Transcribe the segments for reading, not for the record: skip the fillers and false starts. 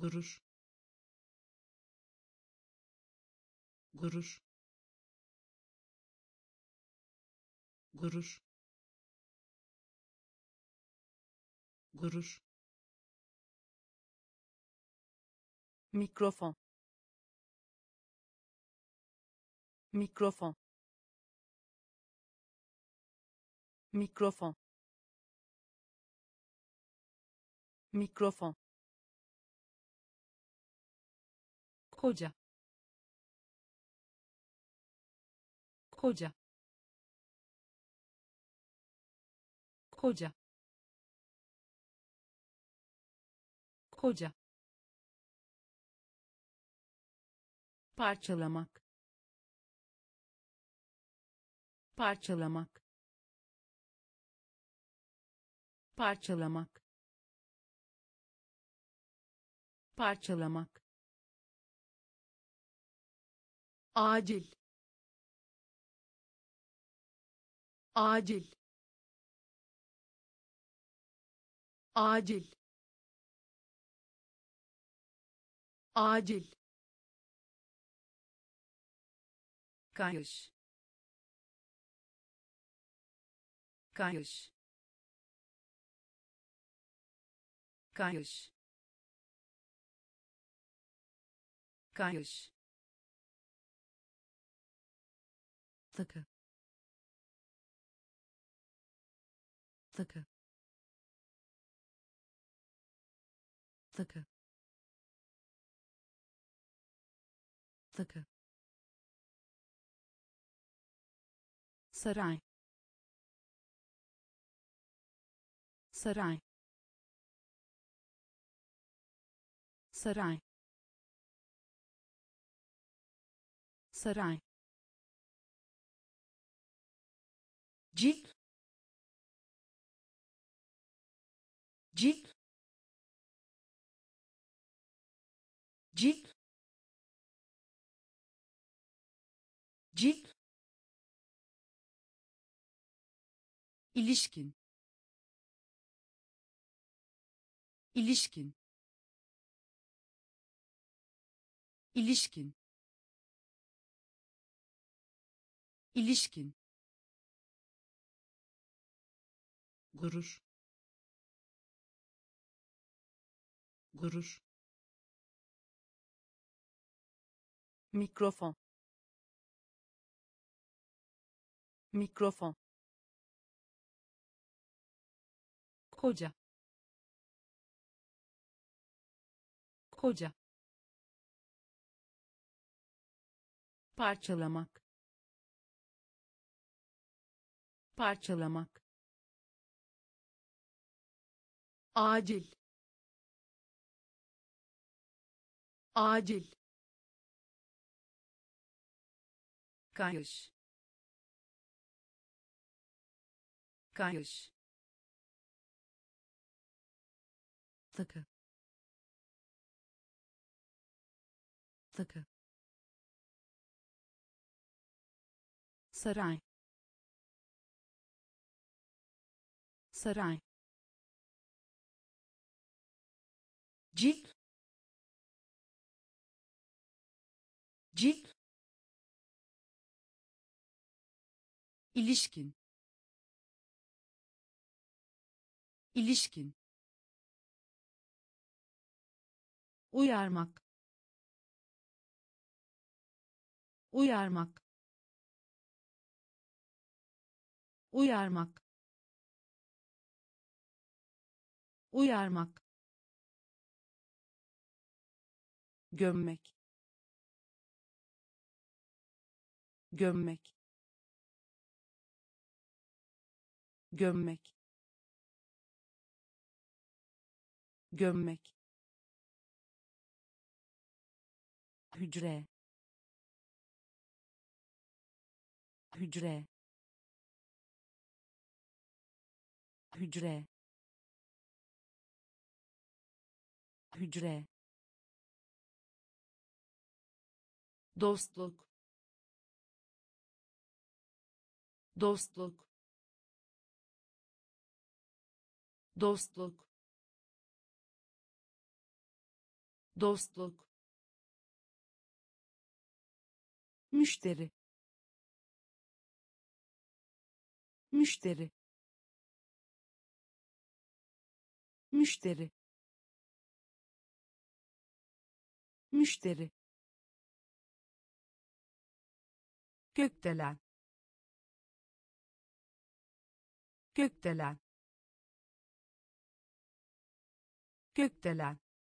gurur, gurur, gurur, gurur, mikrofon, mikrofon, mikrofon, mikrofon, koca, koca, koca, koca, parçalamak, parçalamak, parçalamak, parçalamak, acil, acil, acil, acil, kayış, kayış, kayış, kayış, takı, takı, takı, takı, saray, saray, saray, saray, cilt, cilt, cilt, cilt, ilişkin, ilişkin, ilişkin, ilişkin, gurur, gurur, mikrofon, mikrofon, koca, koca, parçalamak, parçalamak, acil, acil, kayış, kayış, takı, takı, saray, saray, cilt, cilt, ilişkin, ilişkin, uyarmak, uyarmak, uyarmak, uyarmak, gömmek, gömmek, gömmek, gömmek, hücre, hücre, hücre, hücre, dostluk, dostluk, dostluk, dostluk, müşteri, müşteri, müşteri, müşteri, gökdelen, gökdelen, gökdelen,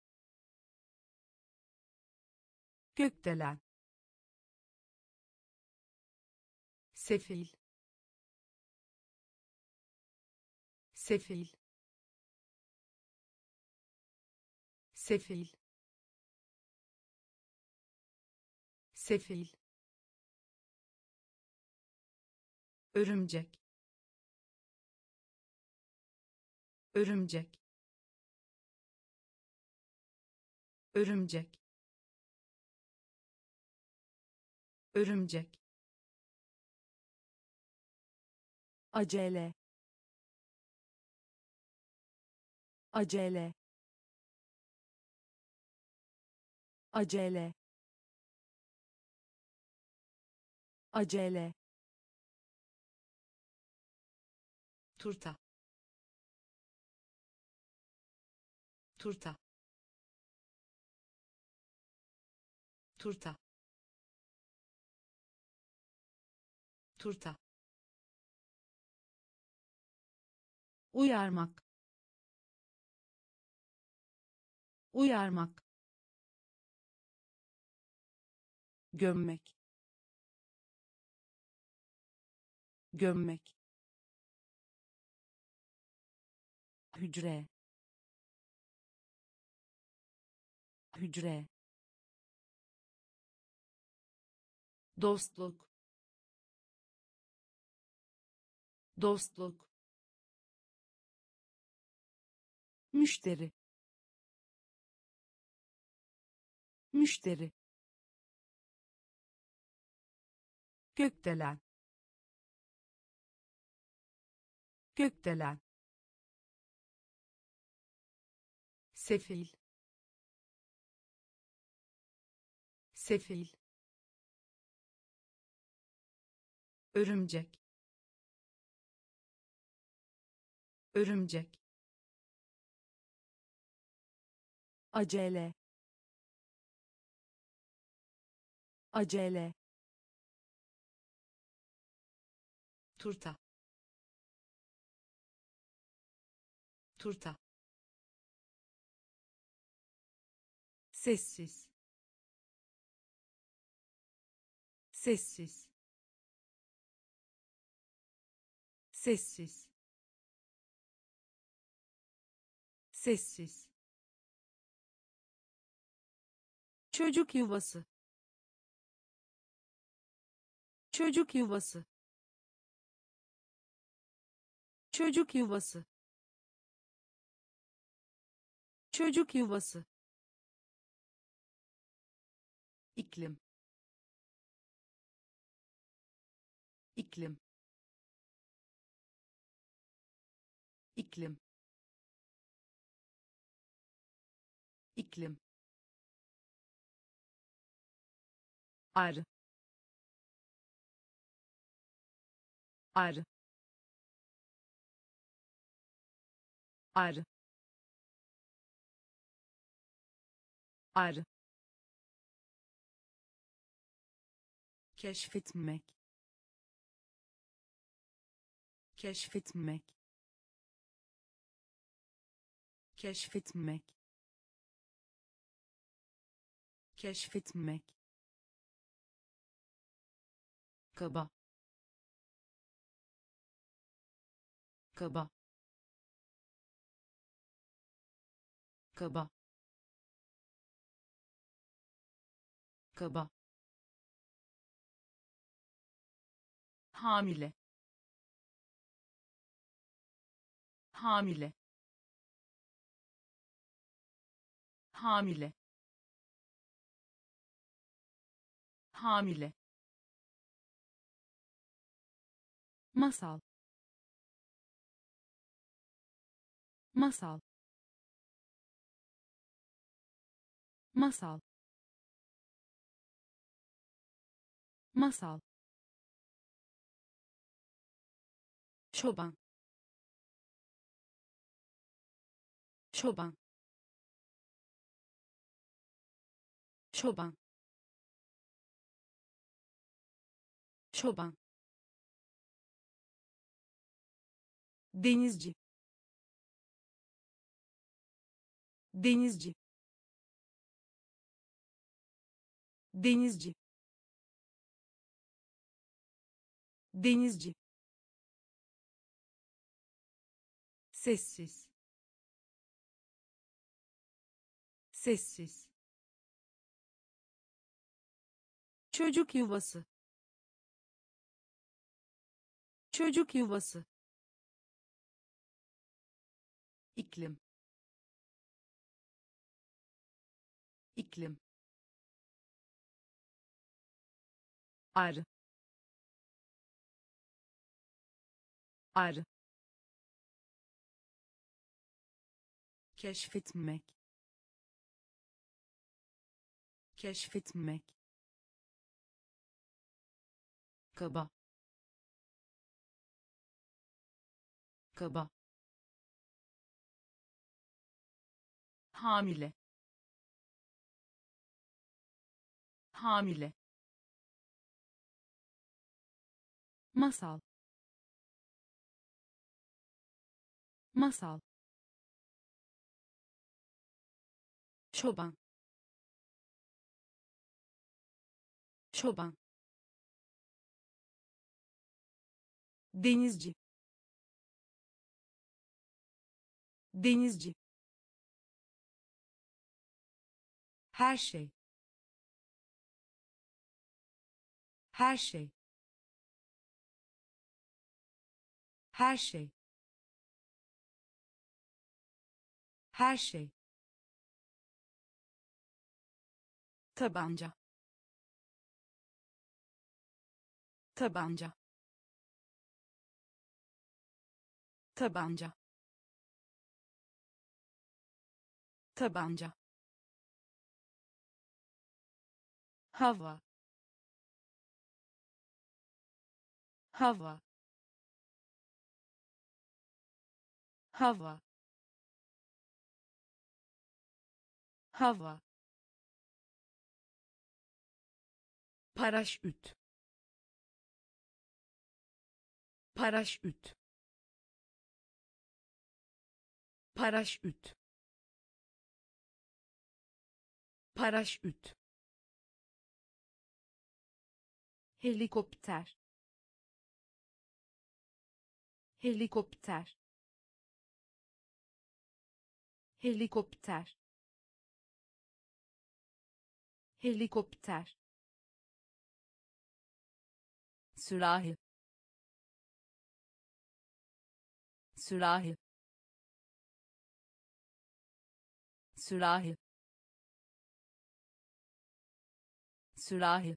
gökdelen, sefil, sefil, sefil, sefil, örümcek, örümcek, örümcek, örümcek, acele, acele, acele, acele, turta, turta, turta, turta, uyarmak, uyarmak, gömmek, gömmek, hücre, hücre, dostluk, dostluk, müşteri, müşteri, gökdelen, gökdelen, sefil, sefil, örümcek, örümcek, acele, acele, turta, turta, sessiz, sessiz, sessiz, sessiz, çocuk yuvası, çocuk yuvası, çocuk yuvası, çocuk yuvası, iklim, iklim, iklim, iklim, arı, arı, arı, arı, keşfetmek, keşfetmek, keşfetmek, keşfetmek, kaba, kaba, kaba, kaba, hamile, hamile, hamile, hamile, masal, masal, masal, masal, çoban, çoban, çoban, çoban, denizci, denizci, denizci, denizci, sessiz, sessiz, çocuk yuvası, çocuk yuvası, iklim, iklim, arı, arı, keşfetmek, keşfetmek, kaba, kaba, hamile, hamile, masal, masal, çoban, çoban, denizci, denizci, her şey, her şey, her şey, her şey, tabanca, tabanca, tabanca, tabanca, hava, hava, hava, hava, paraşüt, paraşüt, paraşüt, paraşüt, helikopter, helikopter, helikopter, helikopter, sürahi, sürahi, sürahi, sürahi,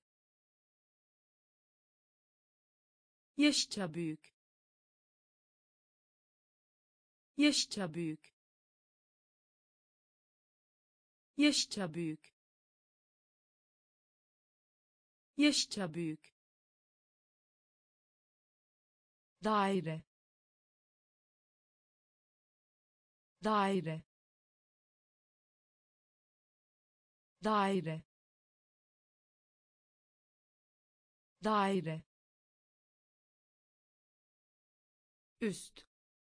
yaşça büyük, yaşça büyük, yaşça büyük, yaşça büyük, daire, daire, daire, daire, üst,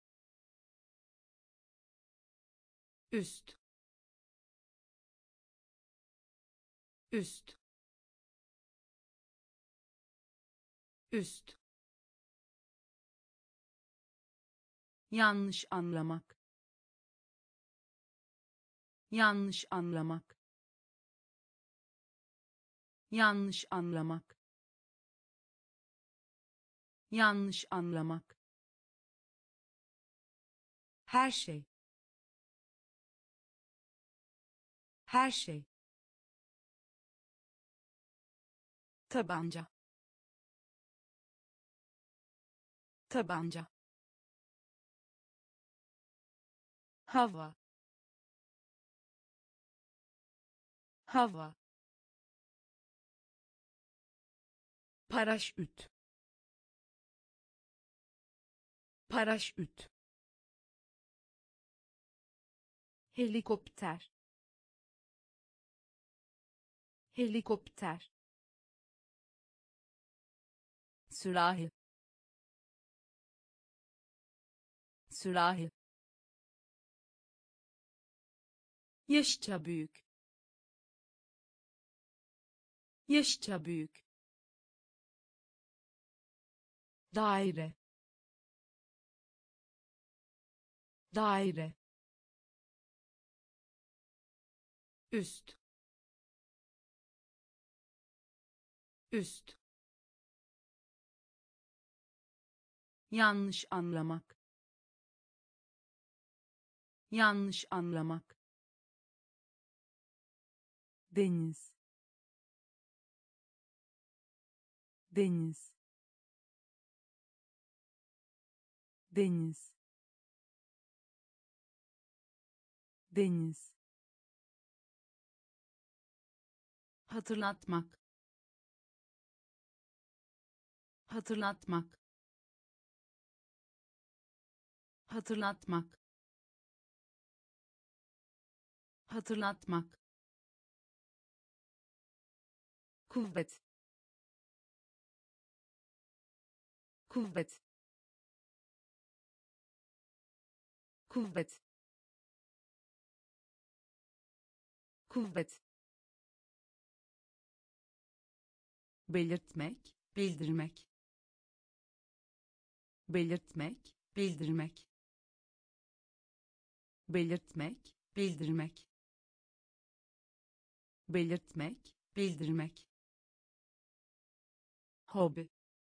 üst, üst, üst, yanlış anlamak, yanlış anlamak, yanlış anlamak, yanlış anlamak, her şey, her şey, tabanca, tabanca, hava, hava, paraşüt, paraşüt, helikopter, helikopter, sürahi, sürahi, yaşça büyük, yaşça büyük, daire, daire, üst, üst, yanlış anlamak, yanlış anlamak, deniz, deniz, deniz, deniz, hatırlatmak, hatırlatmak, hatırlatmak, hatırlatmak, kuvvet, kuvvet, kuvvet, kuvvet, belirtmek, bildirmek, belirtmek, bildirmek, belirtmek, bildirmek, belirtmek, bildirmek, hobi,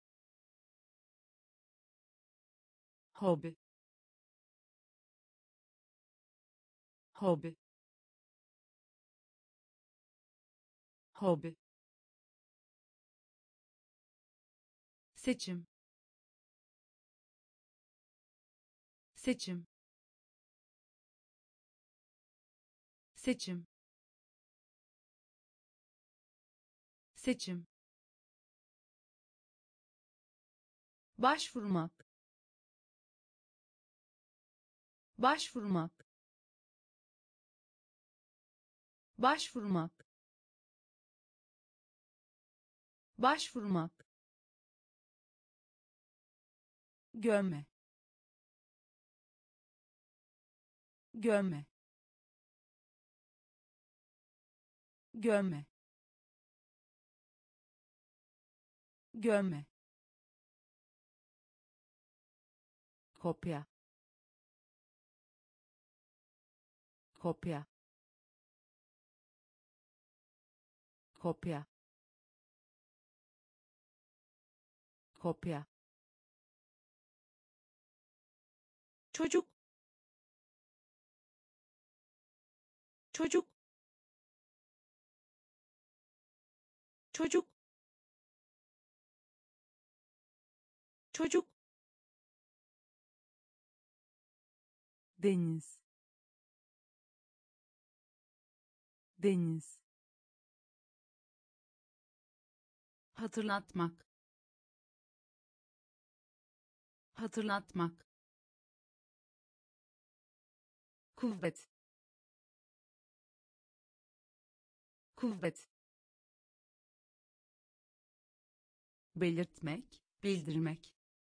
hobi, hobi, hobi, seçim, seçim, seçim, seçim, başvurmak, başvurmak, başvurmak, başvurmak, gömme, gömme, gömme, gömme, kopya, kopya, kopya, kopya, çocuk, çocuk, çocuk, çocuk, deniz, deniz, hatırlatmak, hatırlatmak, kuvvet, kuvvet, belirtmek, bildirmek,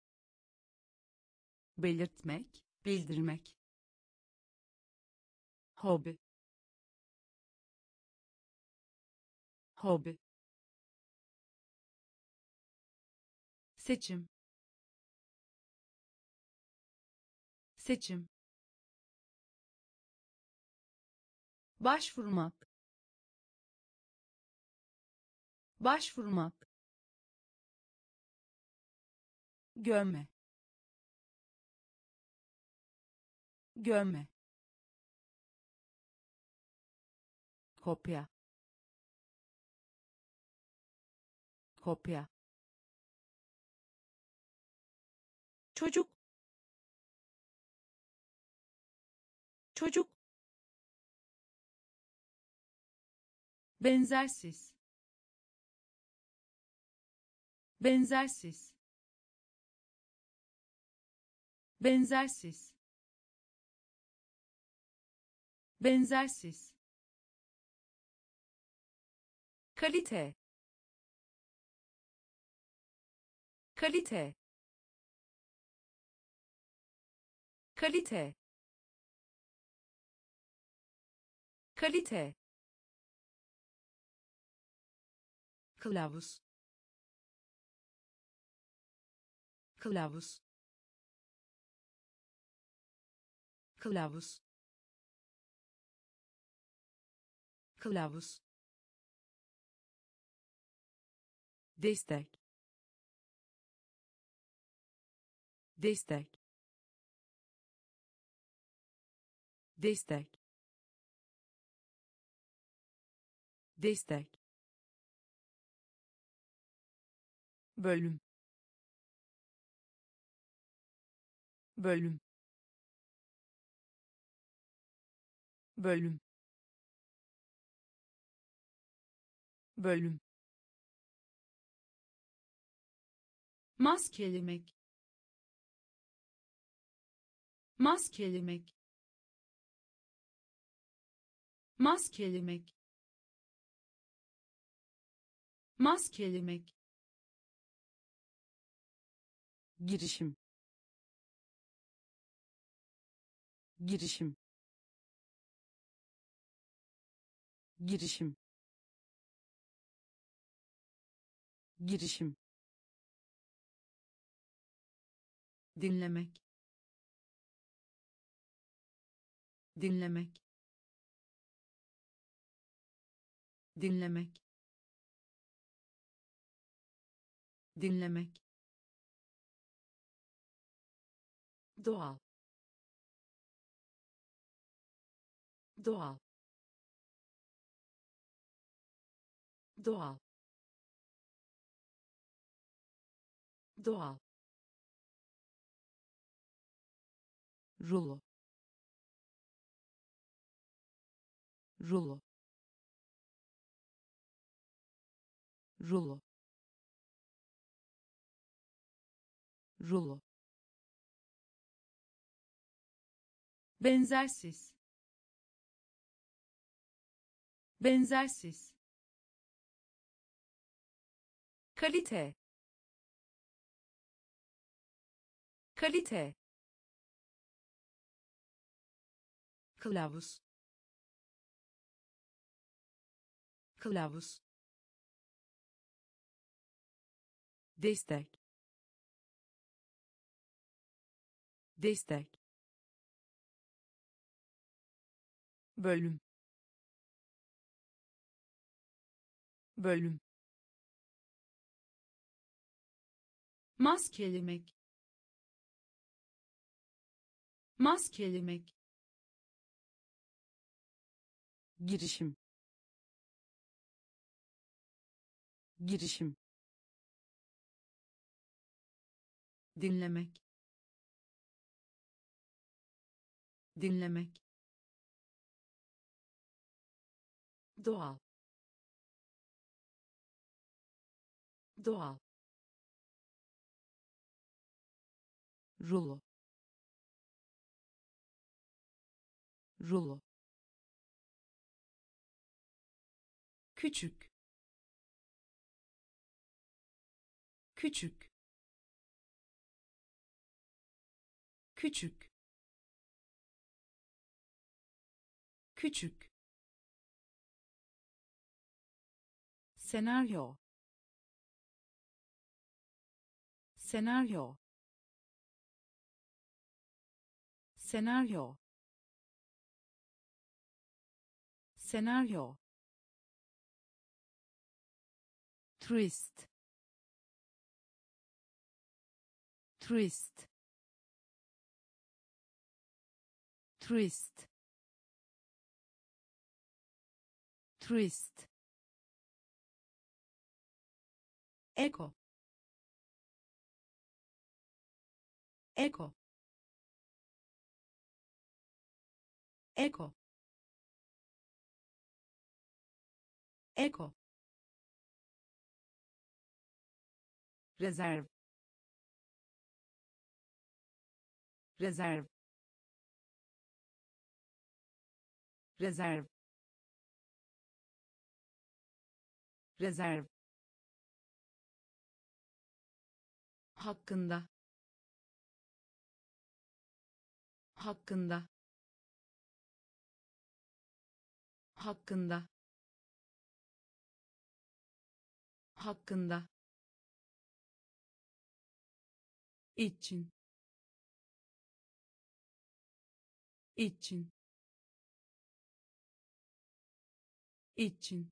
belirtmek, bildirmek, hobi, hobi, seçim, seçim, başvurmak, başvurmak, gömme, gömme, kopya, kopya, çocuk, çocuk, benzersiz, benzersiz, benzersiz, benzersiz, kalite, kalite, kalite, kalite, kılavuz, kılavuz, kılavuz, kılavuz, destek, destek, destek, destek, bölüm, bölüm, bölüm, bölüm, maskelemek, maskelemek, maskelemek, maskelemek, girişim, girişim, girişim, girişim, dinlemek, dinlemek, dinlemek, dinlemek, doğal, doğal, doğal, doğal, rulo, rulo, rulo, rulo, benzersiz, benzersiz, kalite, kalite, kılavuz, kılavuz, destek, destek, bölüm, bölüm, maskelemek, maskelemek, girişim, girişim, dinlemek, dinlemek, doğal, doğal, rulo, rulo, küçük, küçük, küçük, küçük, senaryo, senaryo, senaryo, senaryo, turist, turist, turist, turist, eko, eko, eko, Eko. Rezerv. Rezerv. Rezerv. Rezerv. Hakkında. Hakkında. Hakkında. Hakkında. için için için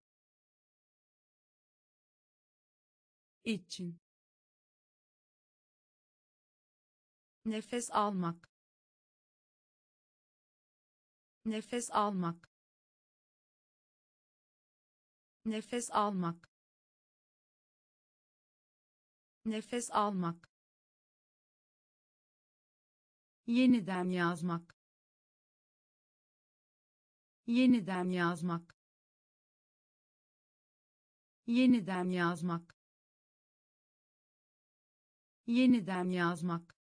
için nefes almak nefes almak nefes almak nefes almak yeniden yazmak yeniden yazmak yeniden yazmak yeniden yazmak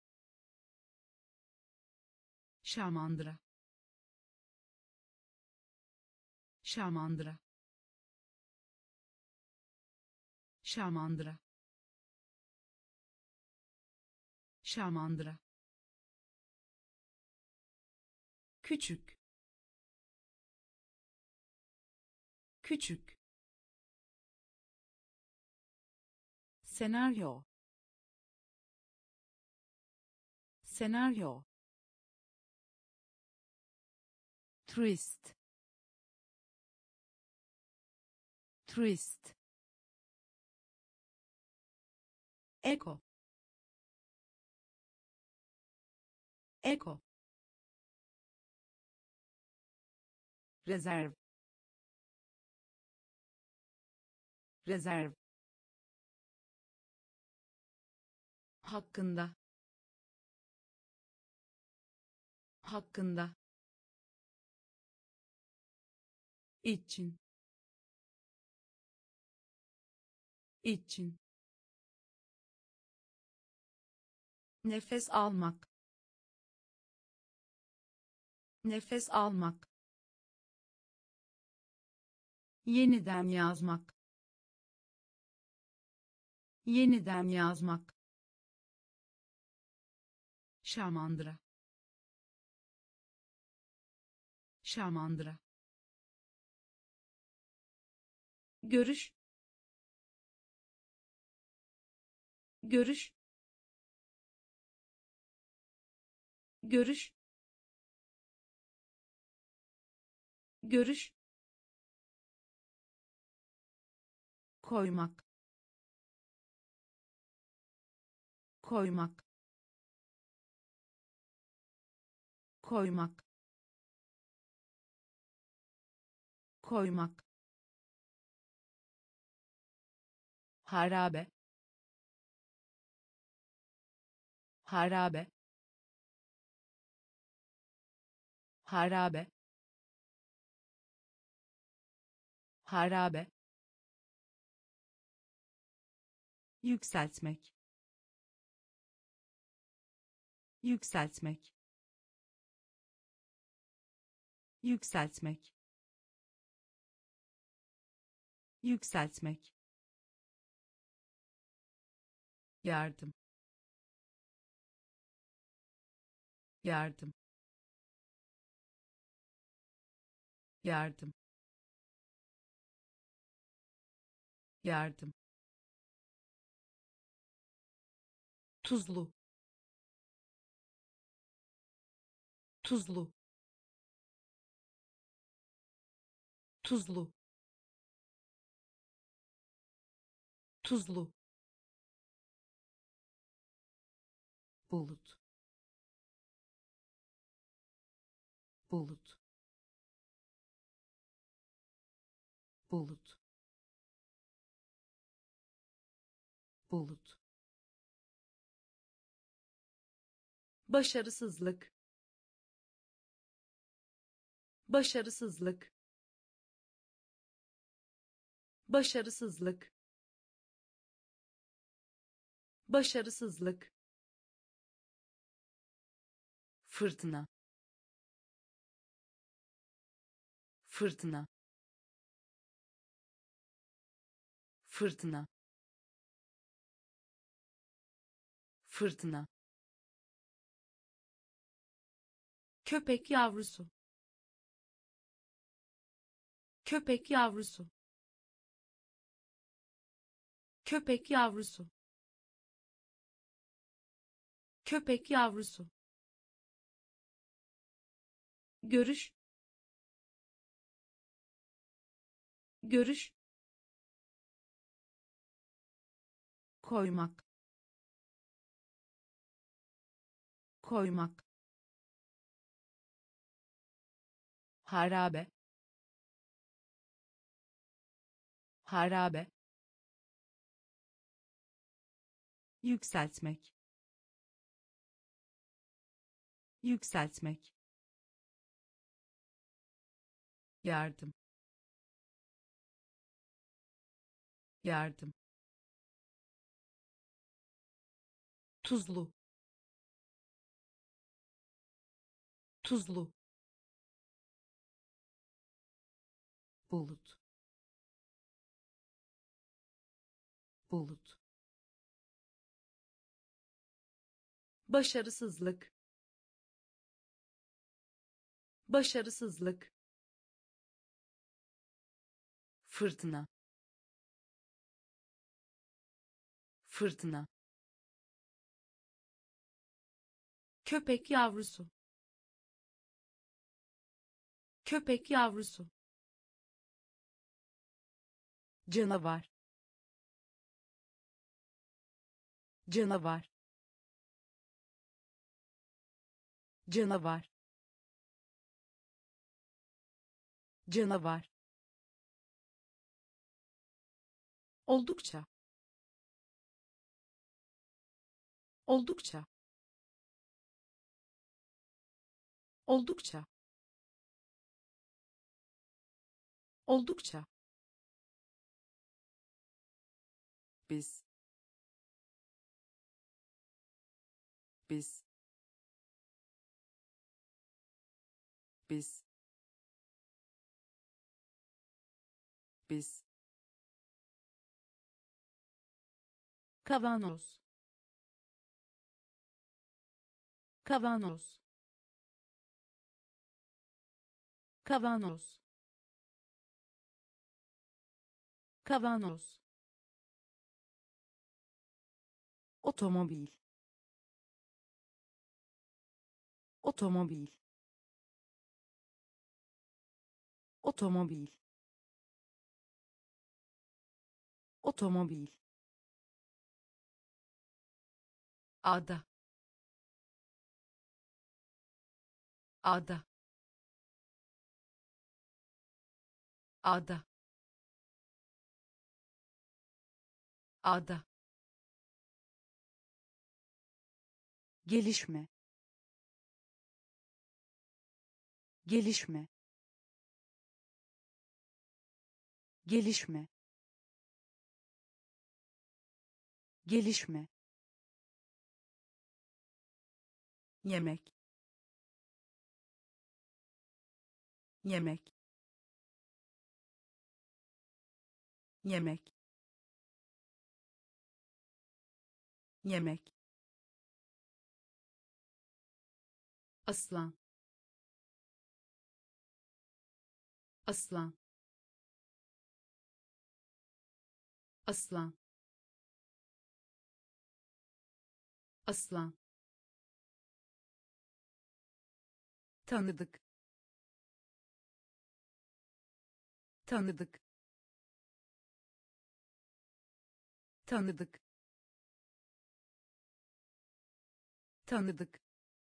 şamandıra şamandıra şamandıra şamandıra küçük küçük senaryo senaryo twist twist Eko. Eko. Rezerv. Rezerv. Hakkında. Hakkında. için için nefes almak nefes almak yeniden yazmak yeniden yazmak şamandıra şamandıra görüş görüş görüş görüş koymak koymak koymak koymak harabe harabe harabe harabe yükseltmek yükseltmek yükseltmek yükseltmek yardım yardım yardım yardım tuzlu tuzlu tuzlu tuzlu bulut bulut bulut bulut başarısızlık başarısızlık başarısızlık, başarısızlık, fırtına, fırtına, fırtına, fırtına, köpek yavrusu, köpek yavrusu, köpek yavrusu, köpek yavrusu, görüş, görüş, koymak, koymak, harabe, harabe, yükseltmek, yükseltmek, yardım, yardım, tuzlu, tuzlu, bulut, bulut, başarısızlık, başarısızlık, fırtına, fırtına, köpek yavrusu, köpek yavrusu, canavar, canavar, canavar, canavar, oldukça, oldukça, oldukça, oldukça, biz, biz, biz, biz, kavanoz, kavanoz, kavanoz, kavanoz, otomobil, otomobil, otomobil, otomobil, ada, ada, ada, ada, gelişme, gelişme, gelişme, gelişme, yemek, yemek, yemek, yemek, aslan, aslan, aslan, aslan, tanıdık, tanıdık, tanıdık, tanıdık,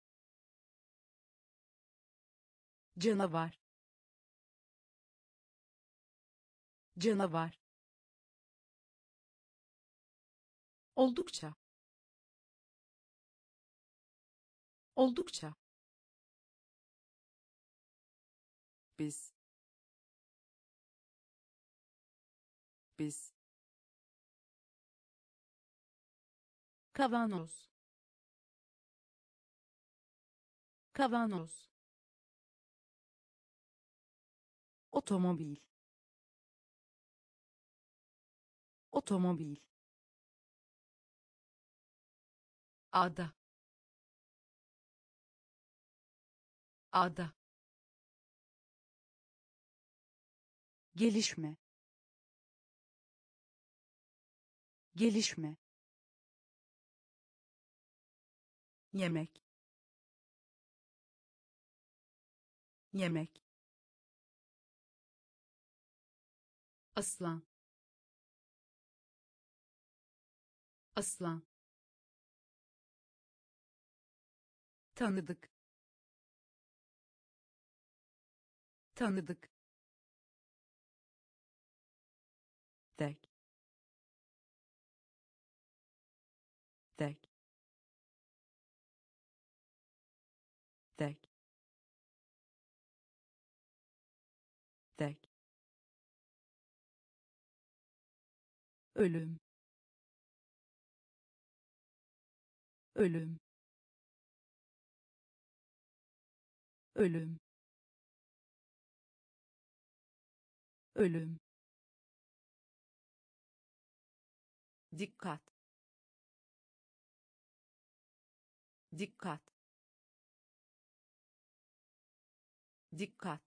canavar, canavar, oldukça, oldukça, biz, biz kavanoz kavanoz otomobil otomobil ada ada gelişme gelişme yemek yemek aslan aslan tanıdık tanıdık tek tek tek tek ölüm ölüm ölüm ölüm dikkat dikkat dikkat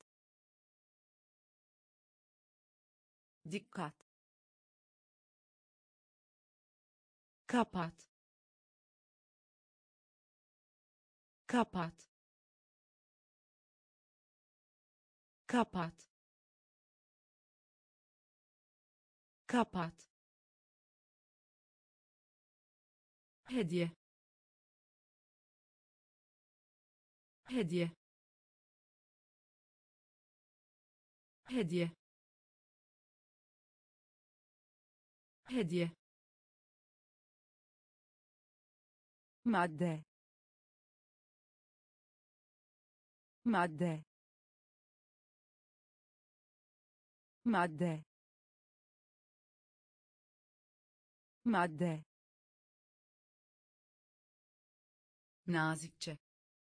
dikkat kapat kapat kapat kapat hediye hediye hediye hediye madde madde madde madde nazikçe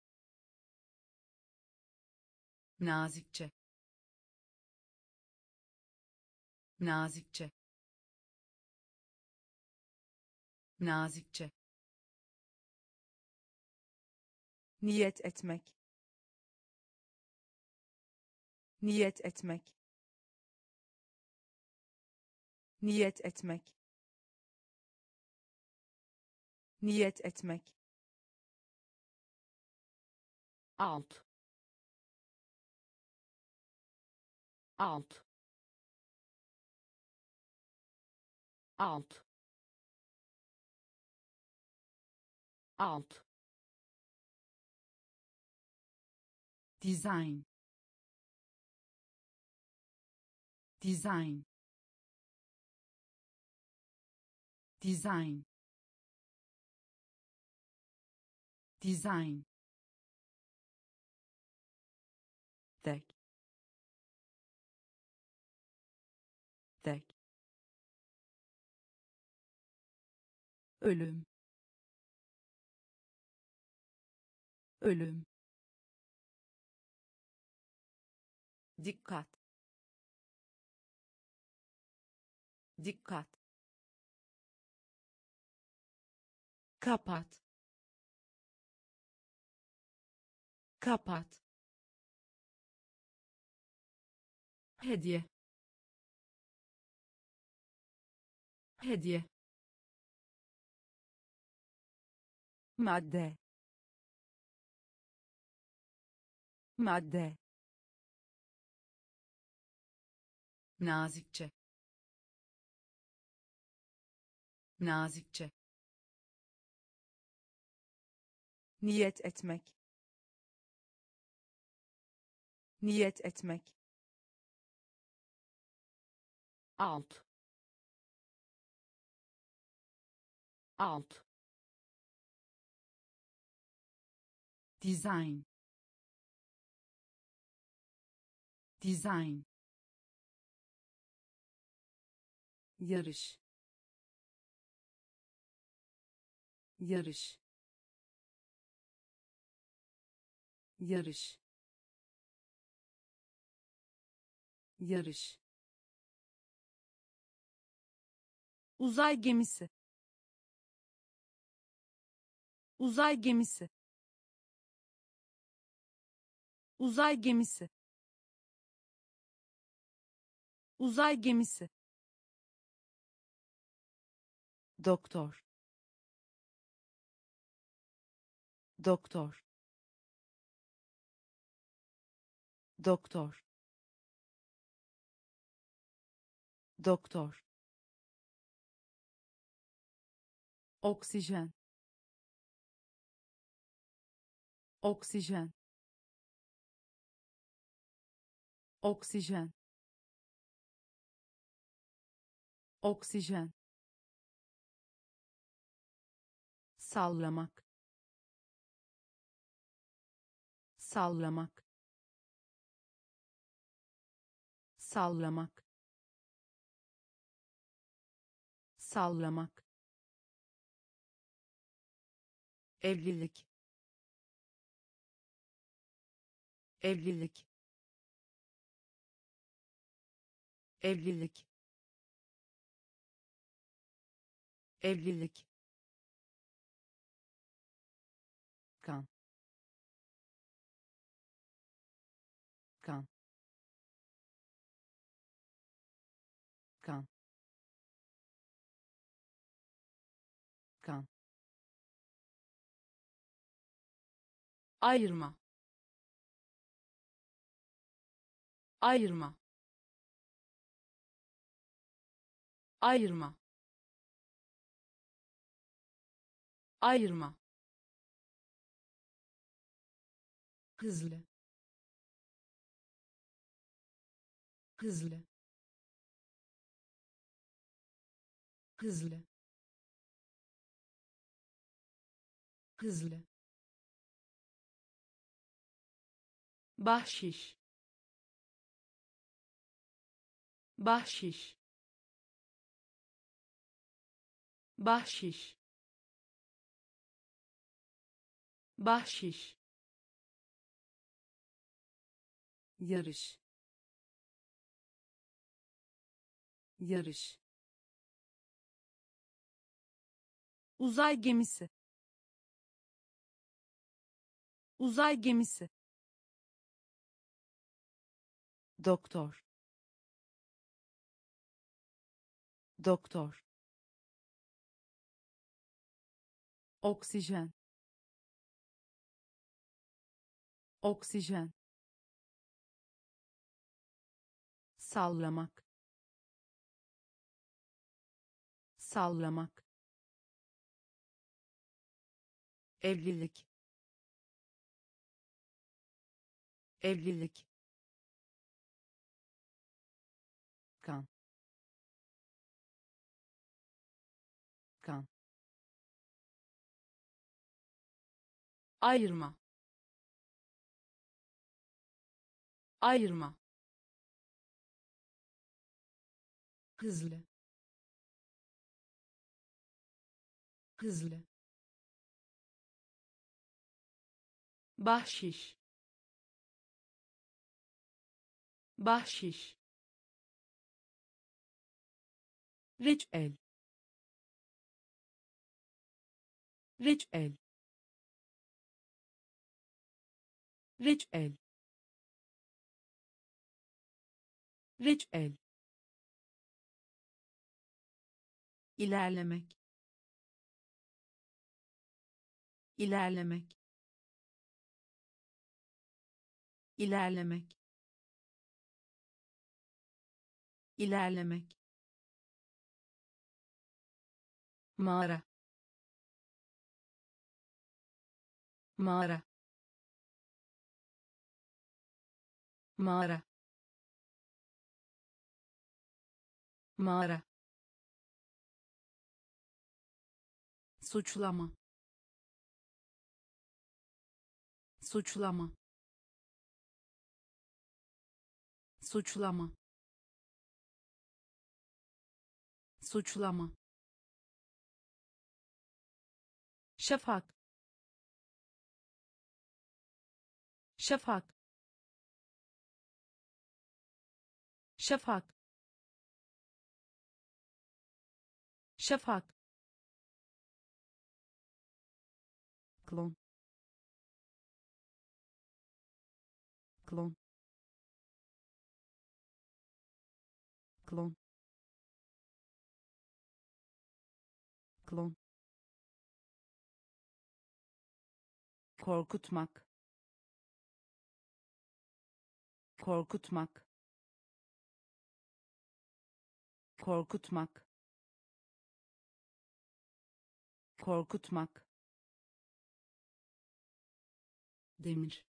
nazikçe nazikçe nazikçe niyet etmek niyet etmek niyet etmek niyet etmek alt alt alt alt dizayn dizayn dizayn dizayn tek tek ölüm ölüm dikkat dikkat kapat kapat hediye hediye madde madde nazikçe nazikçe niyet etmek niyet etmek alt alt dizayn dizayn yarış, yarış, yarış, yarış, uzay gemisi, uzay gemisi, uzay gemisi, uzay gemisi, doktor, doktor, doktor, doktor, oksijen, oksijen, oksijen, oksijen, sallamak, sallamak, sallamak, sallamak, evlilik, evlilik, evlilik, evlilik, kan, kan, kan, kan, ayırma, ayırma, ayırma, ayırma, hızlı, hızlı, hızlı, hızlı, bahşiş, bahşiş, bahşiş, bahşiş, yarış, yarış, uzay gemisi, uzay gemisi, doktor, doktor, oksijen, oksijen, sallamak, sallamak, evlilik, evlilik, kan, kan, ayırma, ayırma, hızlı, hızlı, bahşiş, bahşiş, reçel, reçel, reçel, reçel, ilerlemek, ilerlemek, ilerlemek, ilerlemek, mağara, mağara, mağara, mağara, suçlama, suçlama, suçlama, suçlama, şafak, şafak, şafak, şafak, klon, klon, klon, klon, korkutmak, korkutmak, korkutmak, korkutmak, demir,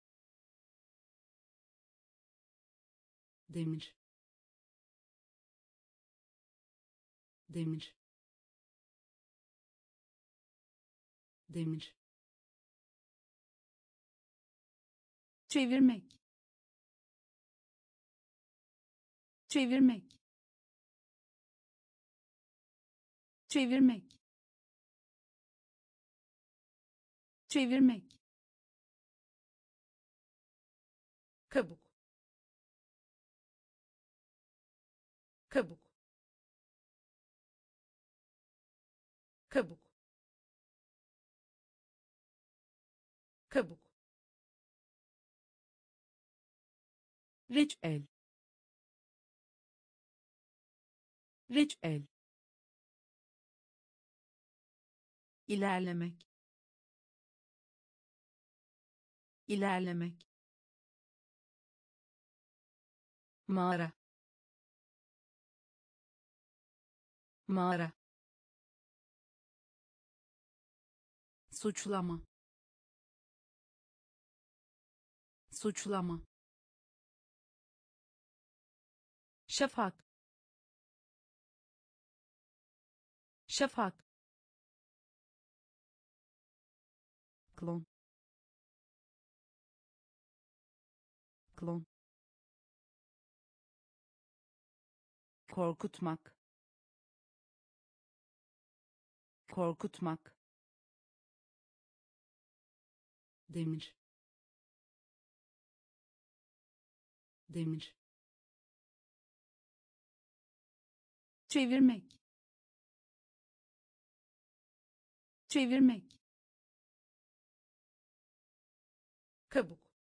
demir, demir, demir, çevirmek, çevirmek, çevirmek, çevirmek, kabuk, kabuk, kabuk, kabuk, reçel, reçel, ilerlemek, ilerlemek, mağara, mağara, suçlama, suçlama, şafak, şafak, klon, klon, korkutmak, korkutmak, demir, demir, çevirmek, çevirmek, kabuk,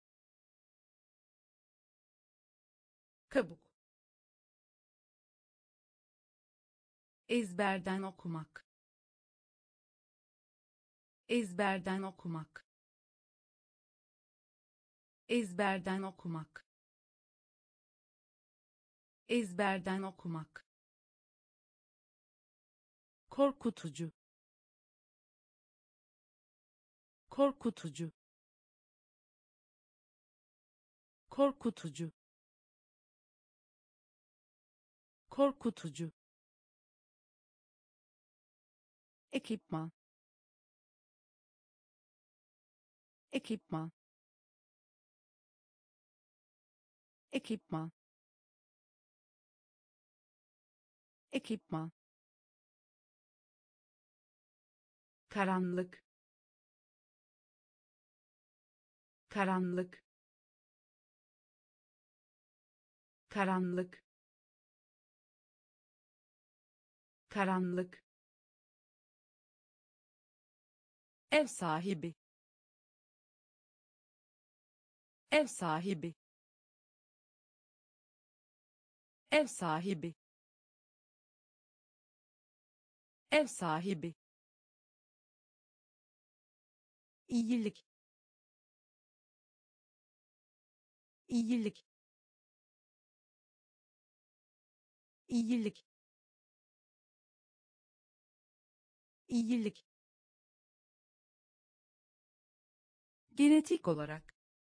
kabuk, ezberden okumak, ezberden okumak, ezberden okumak, ezberden okumak, korkutucu, korkutucu, korkutucu, korkutucu, ekipman, ekipman, ekipman, ekipman, karanlık, karanlık, karanlık, karanlık, ev sahibi, ev sahibi, ev sahibi, ev sahibi, iyilik, iyilik, iyilik, iyilik, genetik olarak,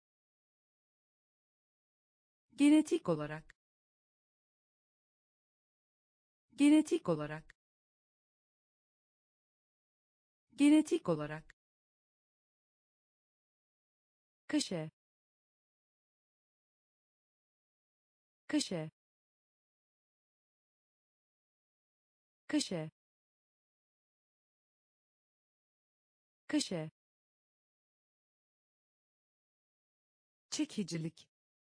genetik olarak, genetik olarak, genetik olarak, kaşe, kaşe, köşe, köşe, çekicilik,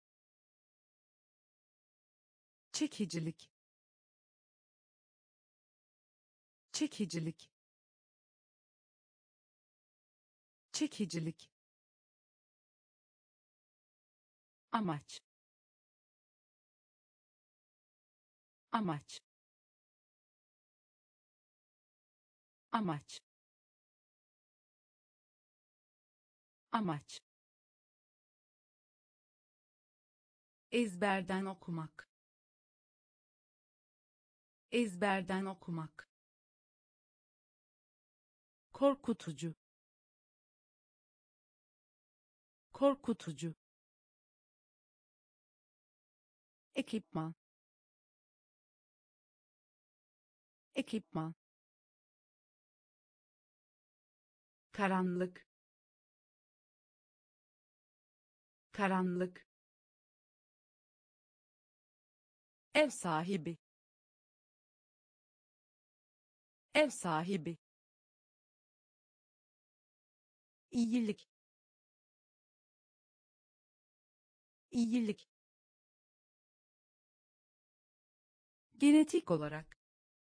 çekicilik, çekicilik, çekicilik, amaç, amaç, amaç, amaç, ezberden okumak, ezberden okumak, korkutucu, korkutucu, ekipman, ekipman, karanlık, karanlık, ev sahibi, ev sahibi, iyilik, iyilik, genetik olarak,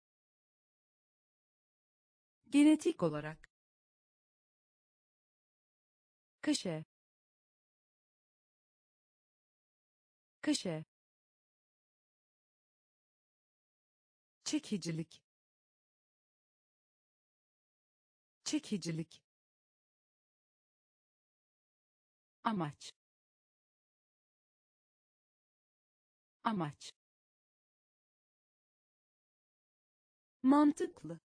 genetik olarak, köşe, köşe, çekicilik, çekicilik, amaç, amaç, mantıklı,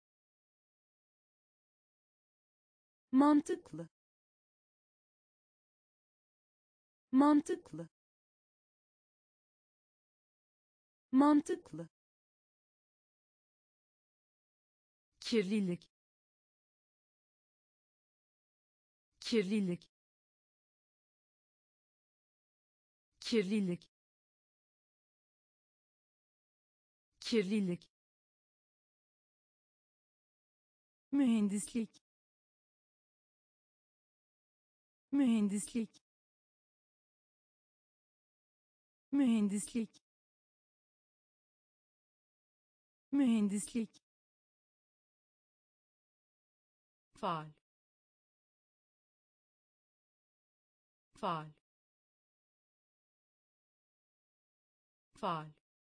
mantıklı, mantıklı, mantıklı, kirlilik, kirlilik, kirlilik, kirlilik, mühendislik, mühendislik, mühendislik, mühendislik, faal, faal, faal,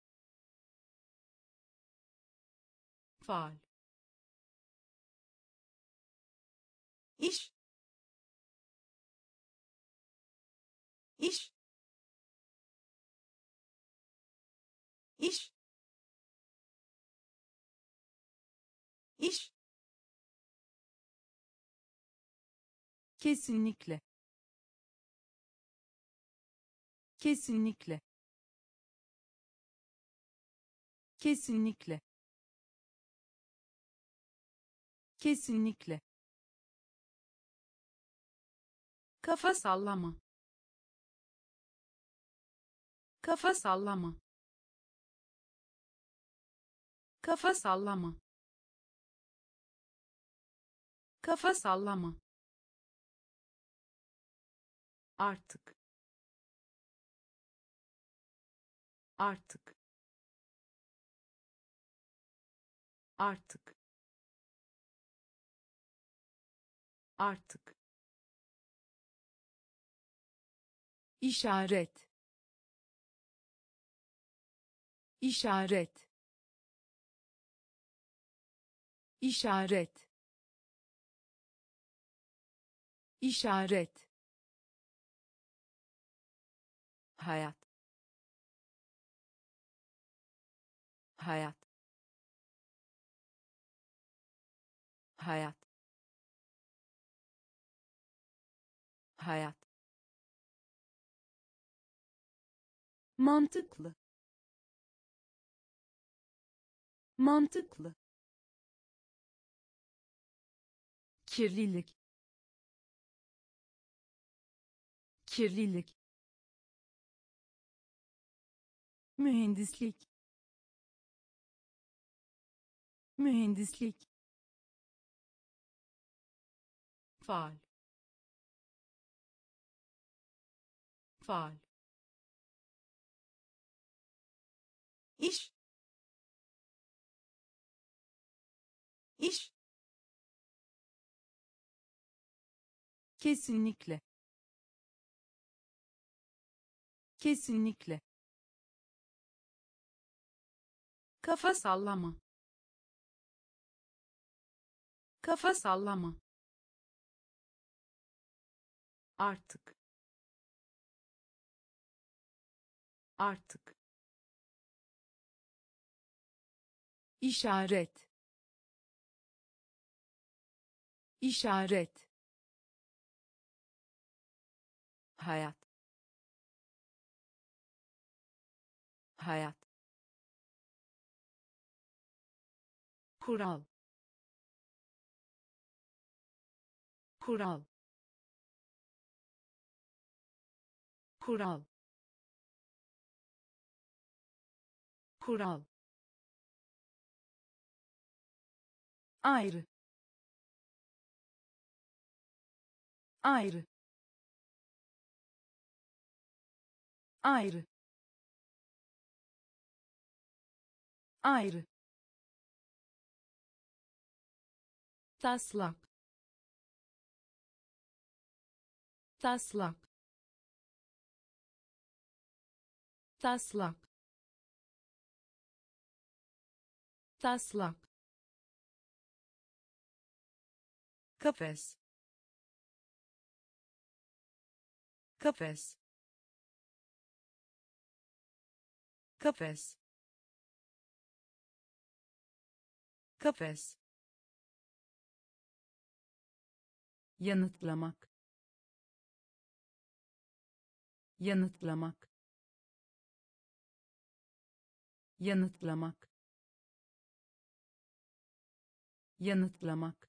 faal, iş, iş, iş, iş, kesinlikle, kesinlikle, kesinlikle, kesinlikle, kafa sallama, kafa sallama, kafa sallama, kafa sallama, artık, artık, artık, artık, işaret, işaret, işaret, işaret, hayat, hayat, hayat, hayat, mantıklı, mantıklı, kirlilik, kirlilik, mühendislik, mühendislik, faal, faal, iş, iş, kesinlikle, kesinlikle, kafa sallama, kafa sallama, artık, artık, işaret, işaret, hayat, hayat, kural, kural, kural, kural, ayrı, ayrı, ayrı, ayrı, taslak, taslak, taslak, taslak, kafes, kafes, kafes, kafes, yanıtlamak, yanıtlamak, yanıtlamak, yanıtlamak,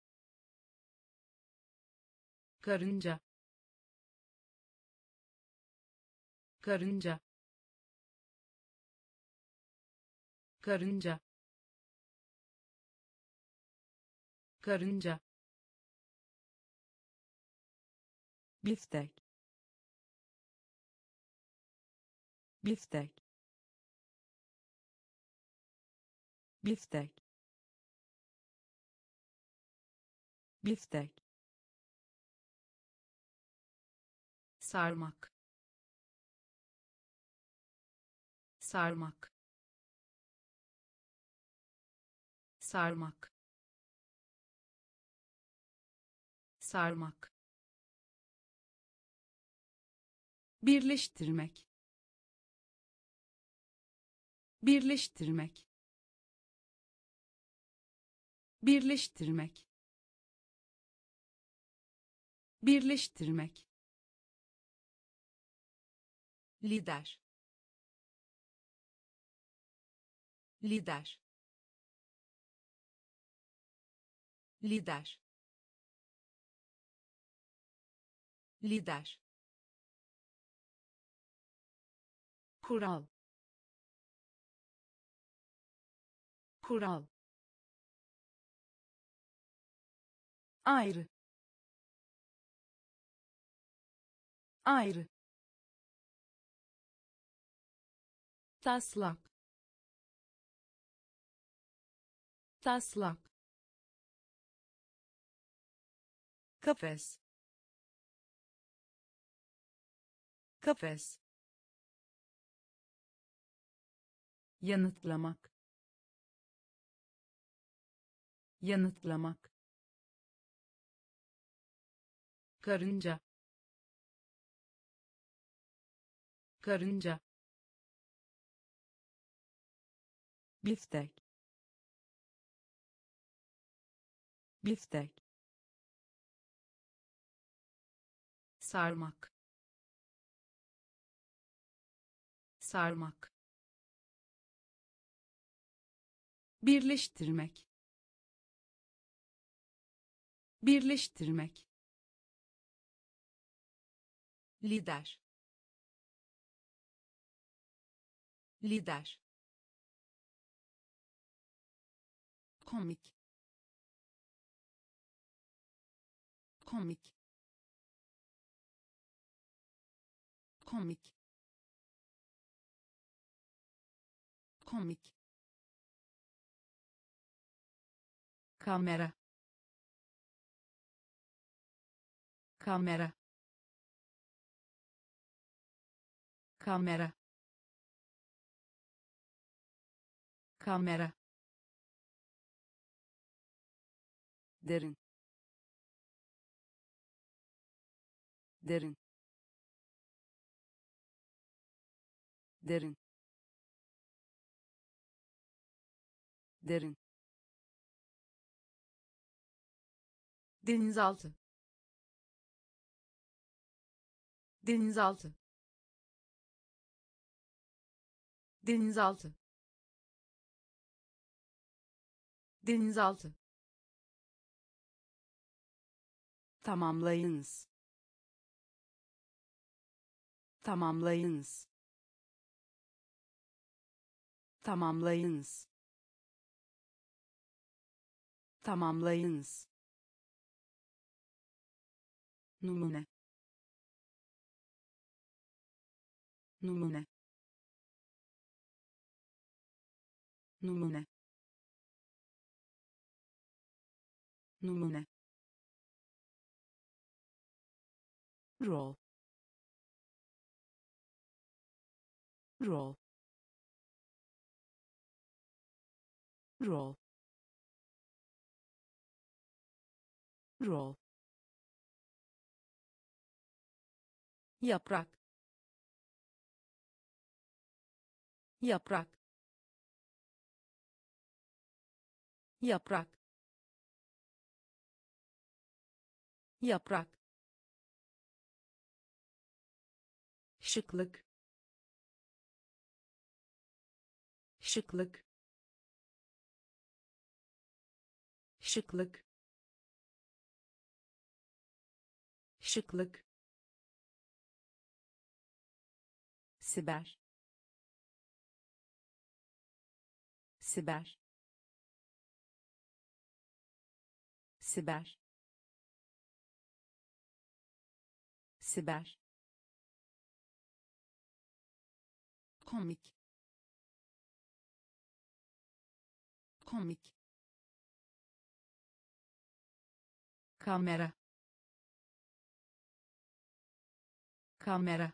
karınca, karınca, karınca, karınca, biftek, biftek, biftek, biftek, sarmak, sarmak, sarmak, sarmak, birleştirmek, birleştirmek, birleştirmek, birleştirmek, lider, lider, lider, lider, kural, kural, ayrı, ayrı, taslak, taslak, kafes, kafes, yanıtlamak, yanıtlamak, karınca, karınca, biftek, biftek, sarmak, sarmak, birleştirmek, birleştirmek, lider, lider, komik, komik, komik, komik, kamera, kamera, kamera, kamera, derin, derin, derin, derin, denizaltı, denizaltı, denizaltı, denizaltı, tamamlayınız, tamamlayınız, tamamlayınız, tamamlayınız, numune, numune, numune, numune, rol, rol, rol, rol, yaprak, yaprak, yaprak, yaprak, şıklık, şıklık, şıklık, şıklık, siber, siber, siber, siber, komik, komik, kamera, kamera,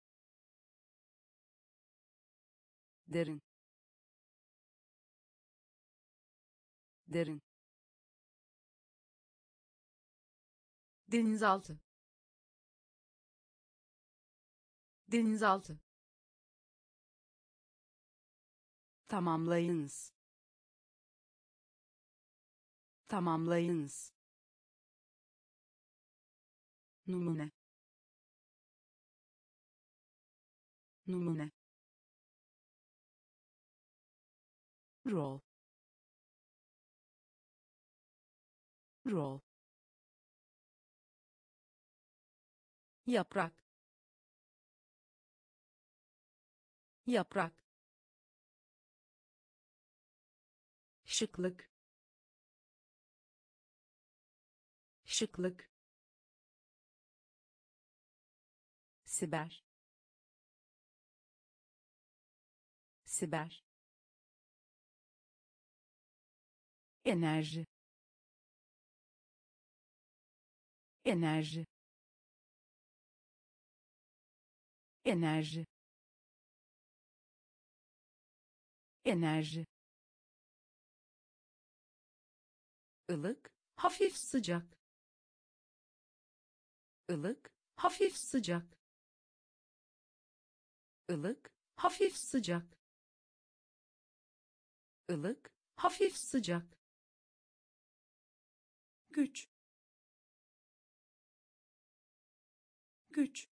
derin, derin, denizaltı, denizaltı, tamamlayınız, tamamlayınız, numune, numune, rol, rol, yaprak, yaprak, şıklık, şıklık, siber, siber, enerji, enerji, enerji, enerji, ılık, hafif sıcak, ılık, hafif sıcak, ılık, hafif sıcak, ılık, hafif sıcak, güç, güç,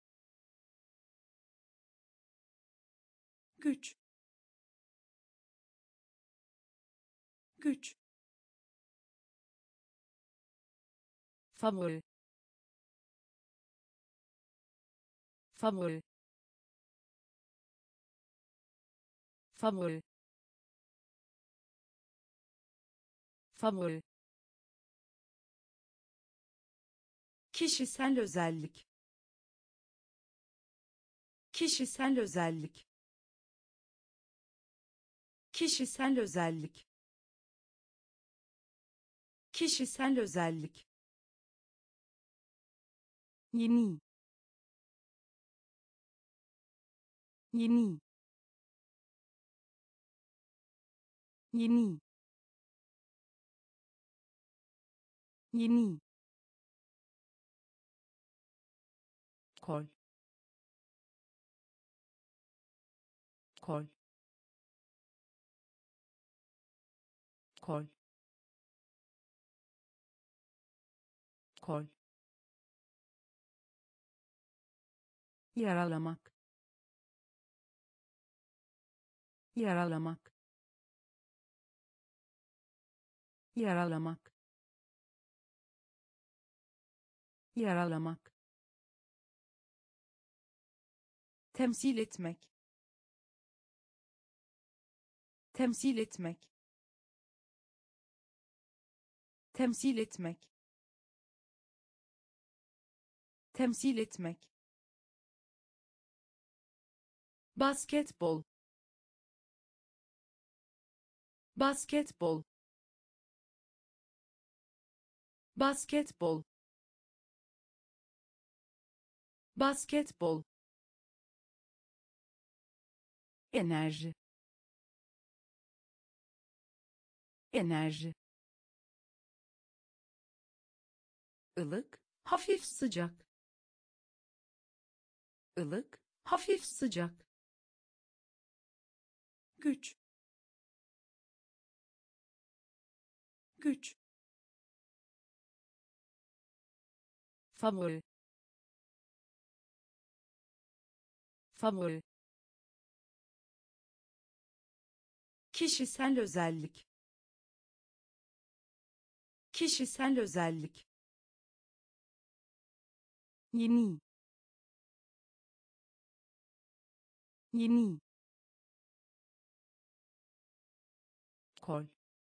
güç, güç, favori, favori, favori, favori, kişisel özellik, kişisel özellik, kişisel özellik, kişisel özellik, yeni, yeni, yeni, yeni, kol, kol, kol, kol, yaralamak, yaralamak, yaralamak, yaralamak, temsil etmek, temsil etmek, temsil etmek, temsil etmek, basketbol, basketbol, basketbol, basketbol, enerji, enerji, ılık, hafif sıcak, ılık, hafif sıcak, güç, güç, favori, favori, kişisel özellik, kişisel özellik, yeni, yeni, kol,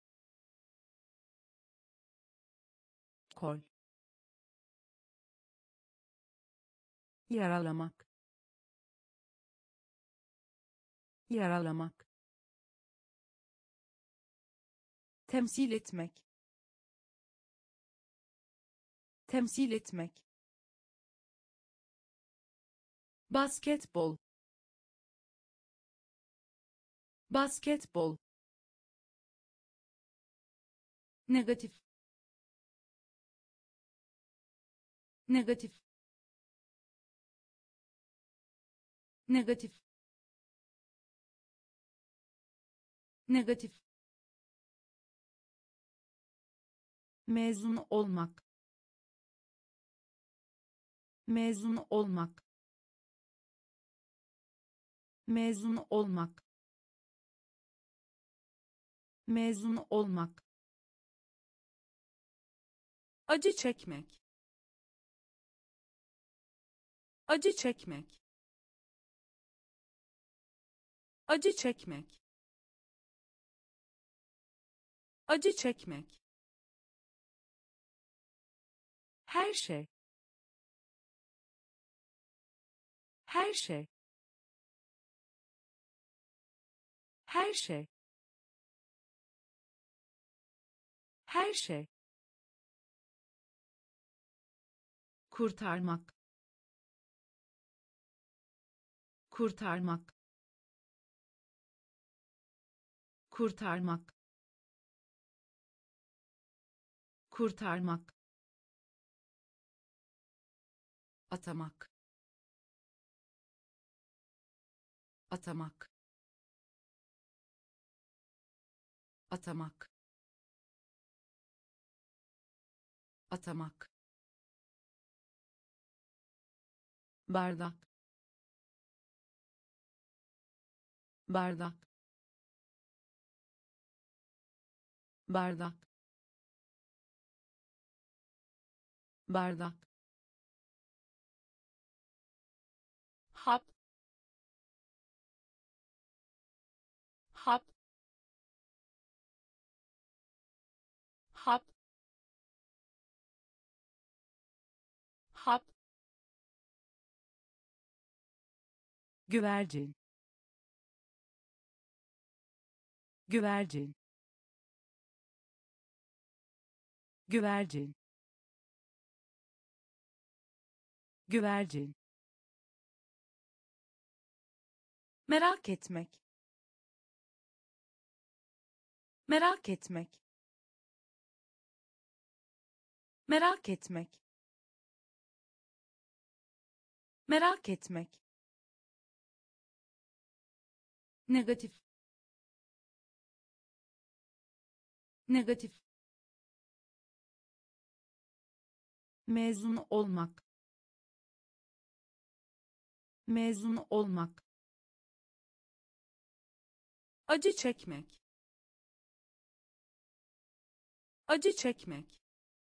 kol, yaralamak, yaralamak, temsil etmek, temsil etmek, basketbol, basketbol, negatif, negatif, negatif, negatif, mezun olmak, mezun olmak, mezun olmak, mezun olmak, acı çekmek, acı çekmek, acı çekmek, acı çekmek, her şey, her şey, her şey, her şey, kurtarmak, kurtarmak, kurtarmak, kurtarmak, atamak, atamak, atamak, atamak, bardak, bardak, bardak, bardak, hap, hap, hap, hap, güvercin, güvercin, güvercin, güvercin, merak etmek, merak etmek, merak etmek, merak etmek, negatif, negatif, mezun olmak, mezun olmak, acı çekmek, acı çekmek,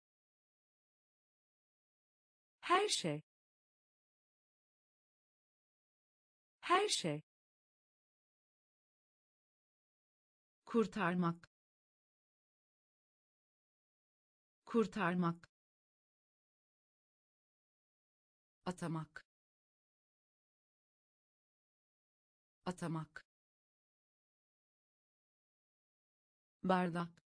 her şey, her şey, kurtarmak, kurtarmak, atamak, atamak, bardak,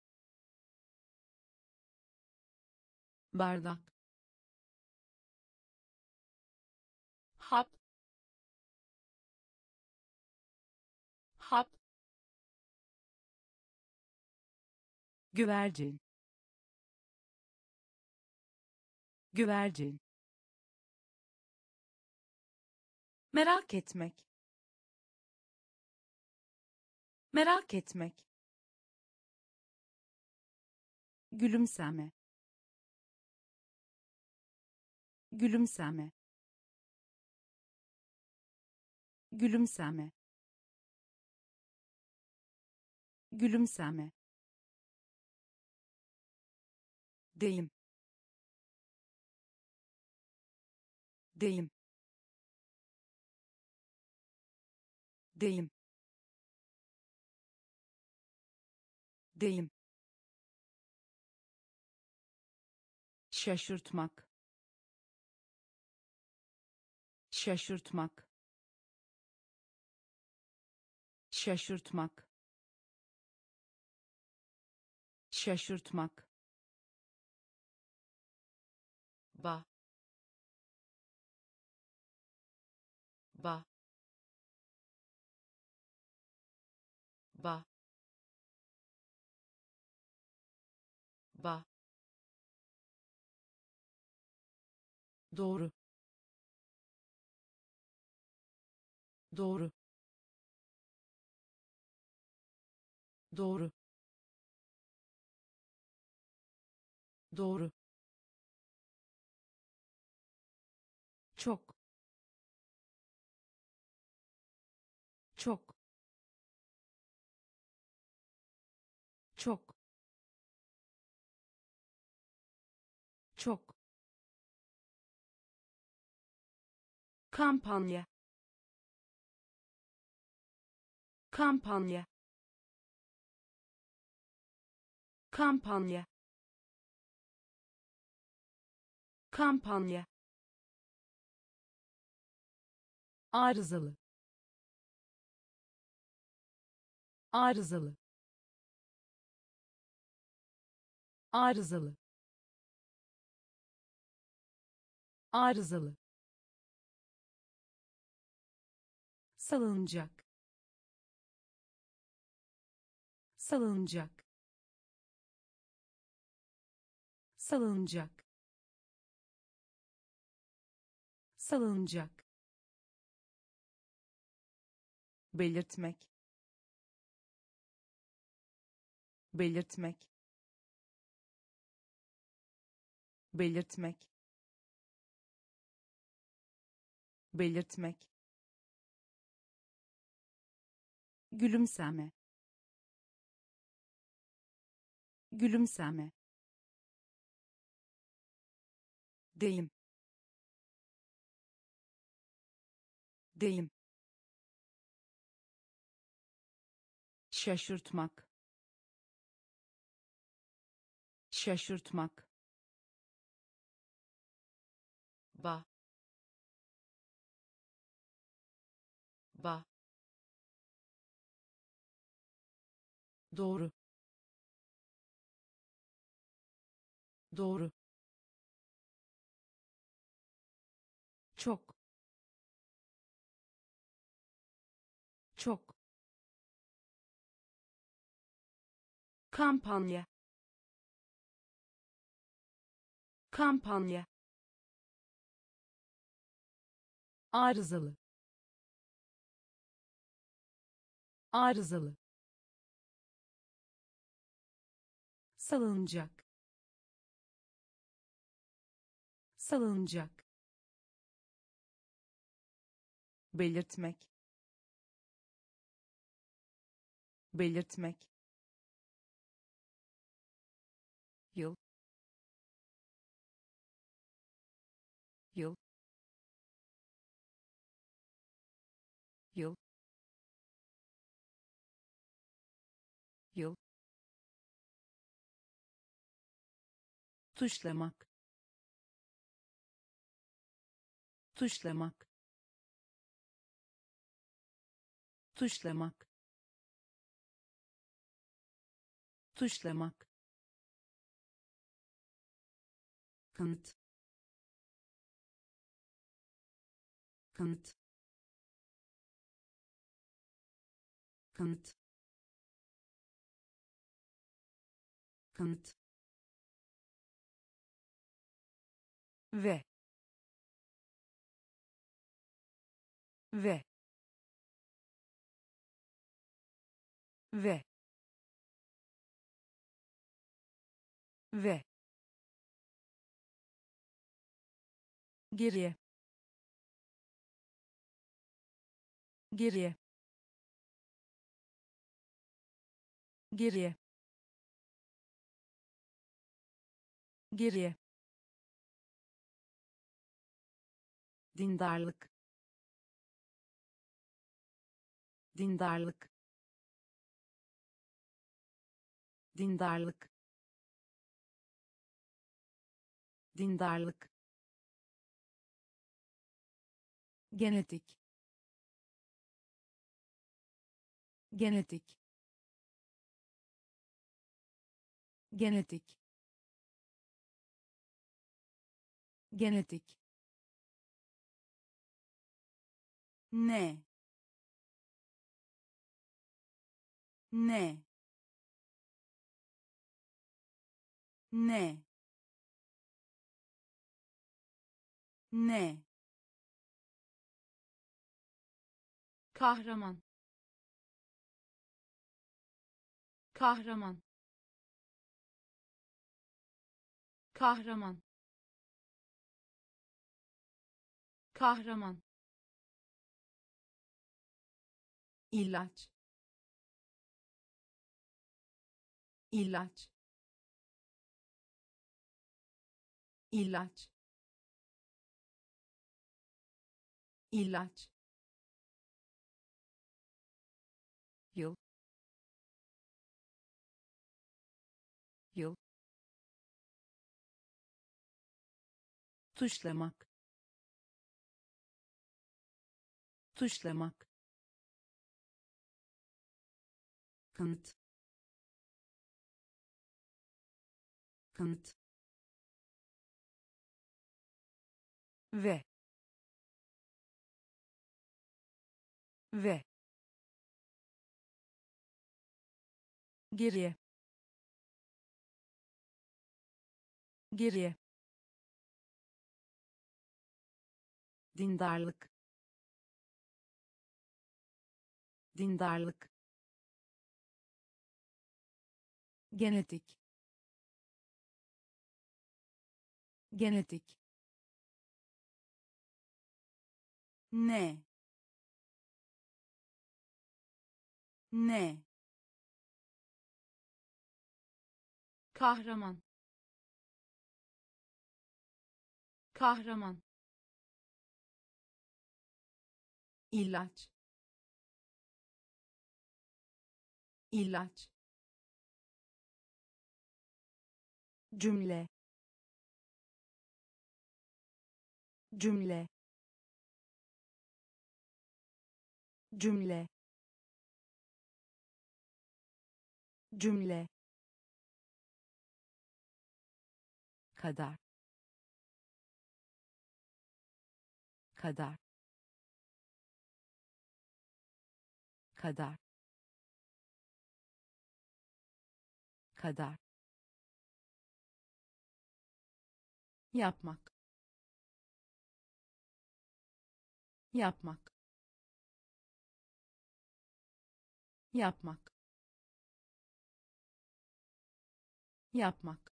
bardak, hap, hap, güvercin, güvercin, merak etmek, merak etmek, gülümseme, gülümseme, gülümseme, gülümseme, deyim, deyim, deyim, deyim, şaşırtmak, şaşırtmak, şaşırtmak, şaşırtmak, ba, ba, ba, ba, doğru, doğru, doğru, doğru, çok, çok, çok, çok, kampanya, kampanya, kampanya, kampanya, arızalı, arızalı, arızalı, arızalı, salıncak, salıncak, salıncak, salıncak, belirtmek, belirtmek, belirtmek, belirtmek, gülümseme, gülümseme, deyim, deyim, şaşırtmak, şaşırtmak, ba ba doğru, doğru, çok, çok, kampanya kampanya arızalı, arızalı, salınacak, salınacak, belirtmek, belirtmek, yıl, yıl, yıl, yıl, tuşlamak, tuşlamak, tuşlamak, tuşlamak, kanıt, kanıt, kanıt, kanıt, ve, ve, ve, ve, geriye, geriye, geriye, geriye, dindarlık, dindarlık, dindarlık, dindarlık, genetik, genetik, genetik, genetik, ne, ne, ne, ne, kahraman kahraman kahraman kahraman ilaç, ilaç, ilaç, ilaç, yıl, yıl, tuşlamak, tuşlamak, kanıt, kanıt, ve, ve, geriye, geriye, dindarlık, dindarlık, genetik, genetik, ne, ne, kahraman kahraman ilaç, ilaç, cümle cümle cümle cümle kadar kadar kadar kadar yapmak yapmak yapmak yapmak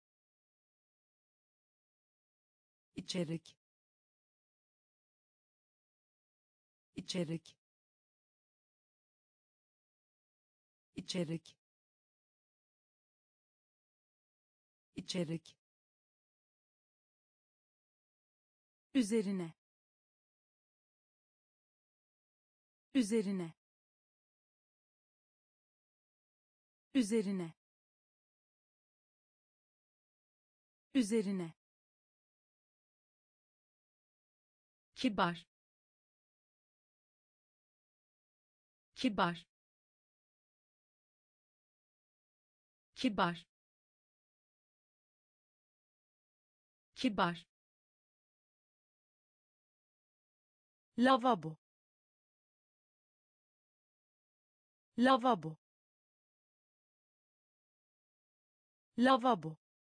içerik içerik içerik içerik üzerine üzerine üzerine üzerine kibar kibar kibar kibar lavabo lavabo lavabo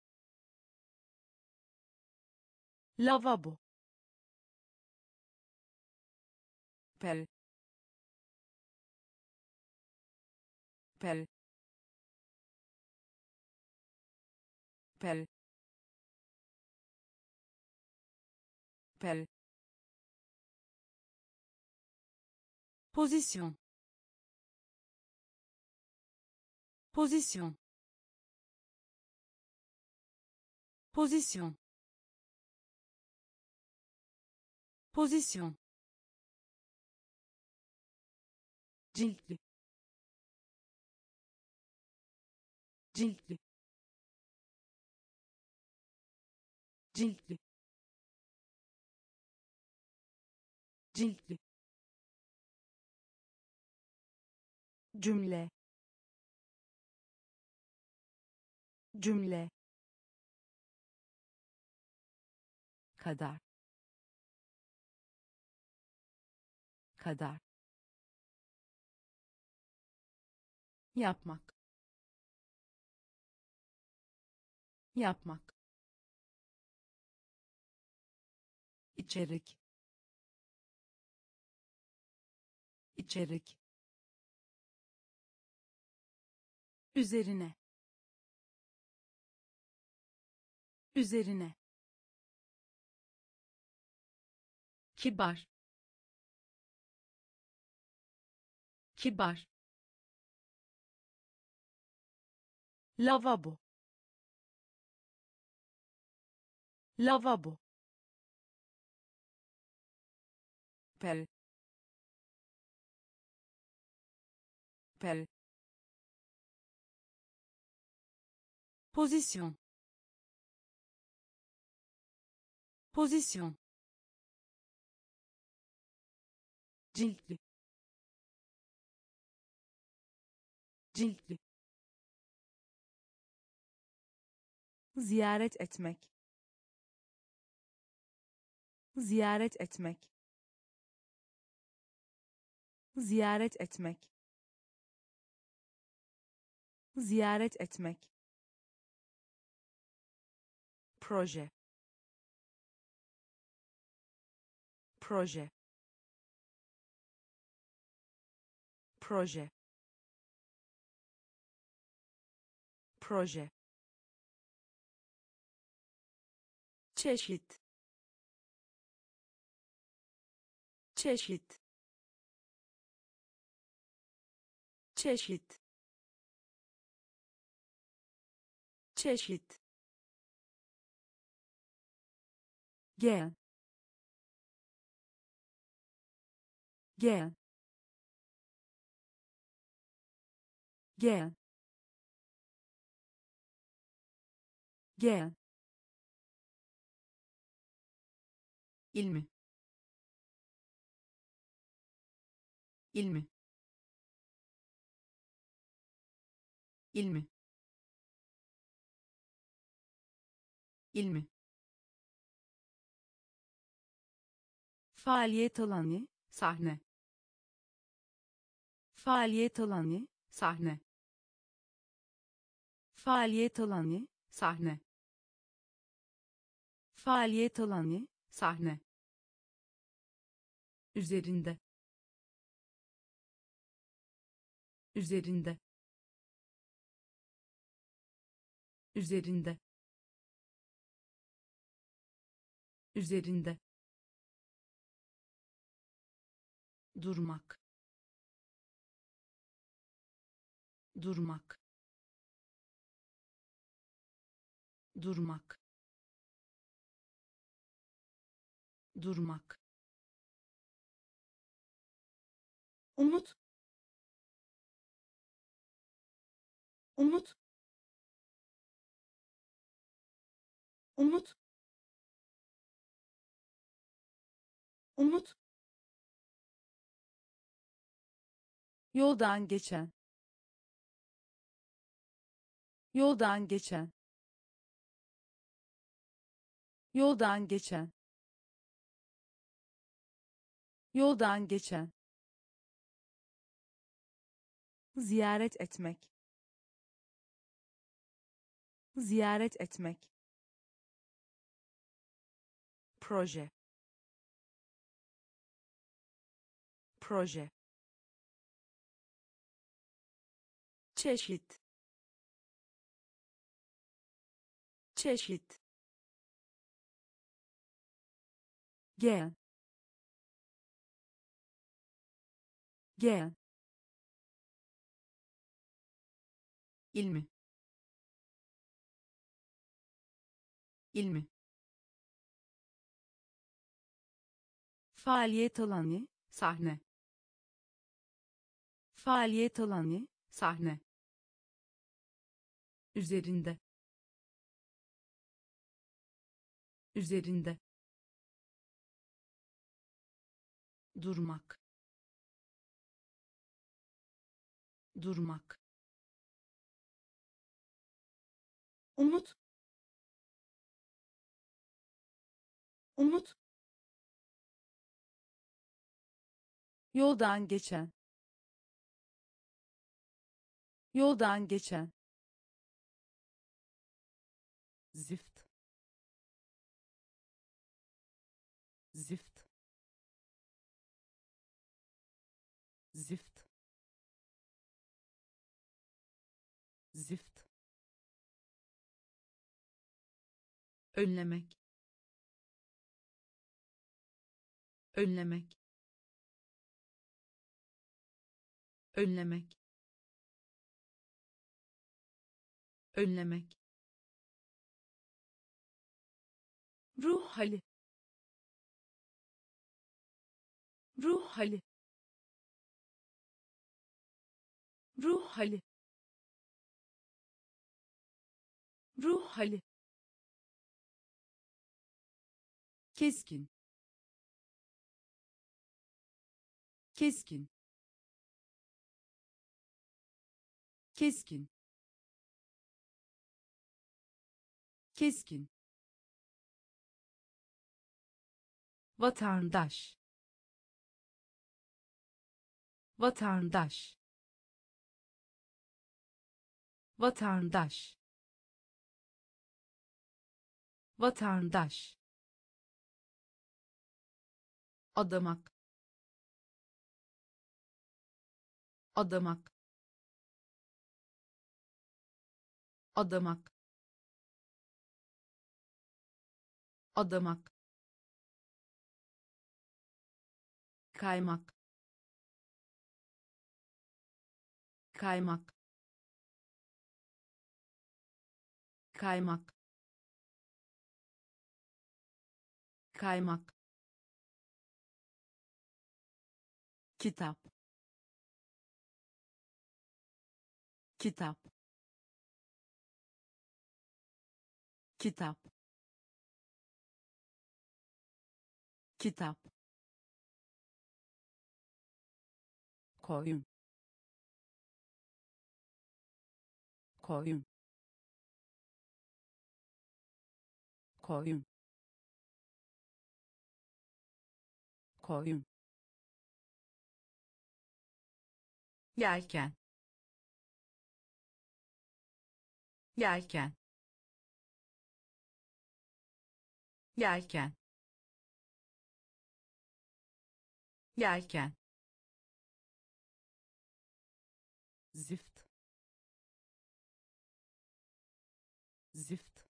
lavabo pel pel pel pel position position position position ciltli ciltli ciltli ciltli cümle cümle kadar kadar yapmak yapmak içerik içerik üzerine üzerine kibar kibar lavabo lavabo pel pel position position ciltli ciltli ziyaret etmek ziyaret etmek ziyaret etmek ziyaret etmek proje proje proje proje çeşit çeşit çeşit çeşit gel gel gel Gel. ilmi ilmi ilmi ilmi Faaliyet alanı. sahne Faaliyet alanı. sahne Faaliyet alanı. sahne Faaliyet alanı. sahne üzerinde üzerinde üzerinde üzerinde durmak durmak durmak durmak Umut. Umut. Umut. Umut. Yoldan geçen. Yoldan geçen. Yoldan geçen. Yoldan geçen. Ziyaret etmek. Ziyaret etmek. Proje. Proje. Çeşit. Çeşit. Gel. Gel. ilmi ilmi Faaliyet alanı. sahne Faaliyet alanı. sahne üzerinde üzerinde durmak durmak Umut. Umut. Yoldan geçen. Yoldan geçen. zift zift zift zift önlemek önlemek önlemek önlemek Ruh hali. Ruh hali. Ruh hali. Ruh hali. Keskin. Keskin. Keskin. Keskin. vatandaş vatandaş vatandaş vatandaş adamak adamak adamak adamak kaymak kaymak kaymak kaymak Kitap. Kitap. kitap, kitap, koyun, koyun, koyun, koyun, yelken, yelken, yelken, yelken, zift, zift,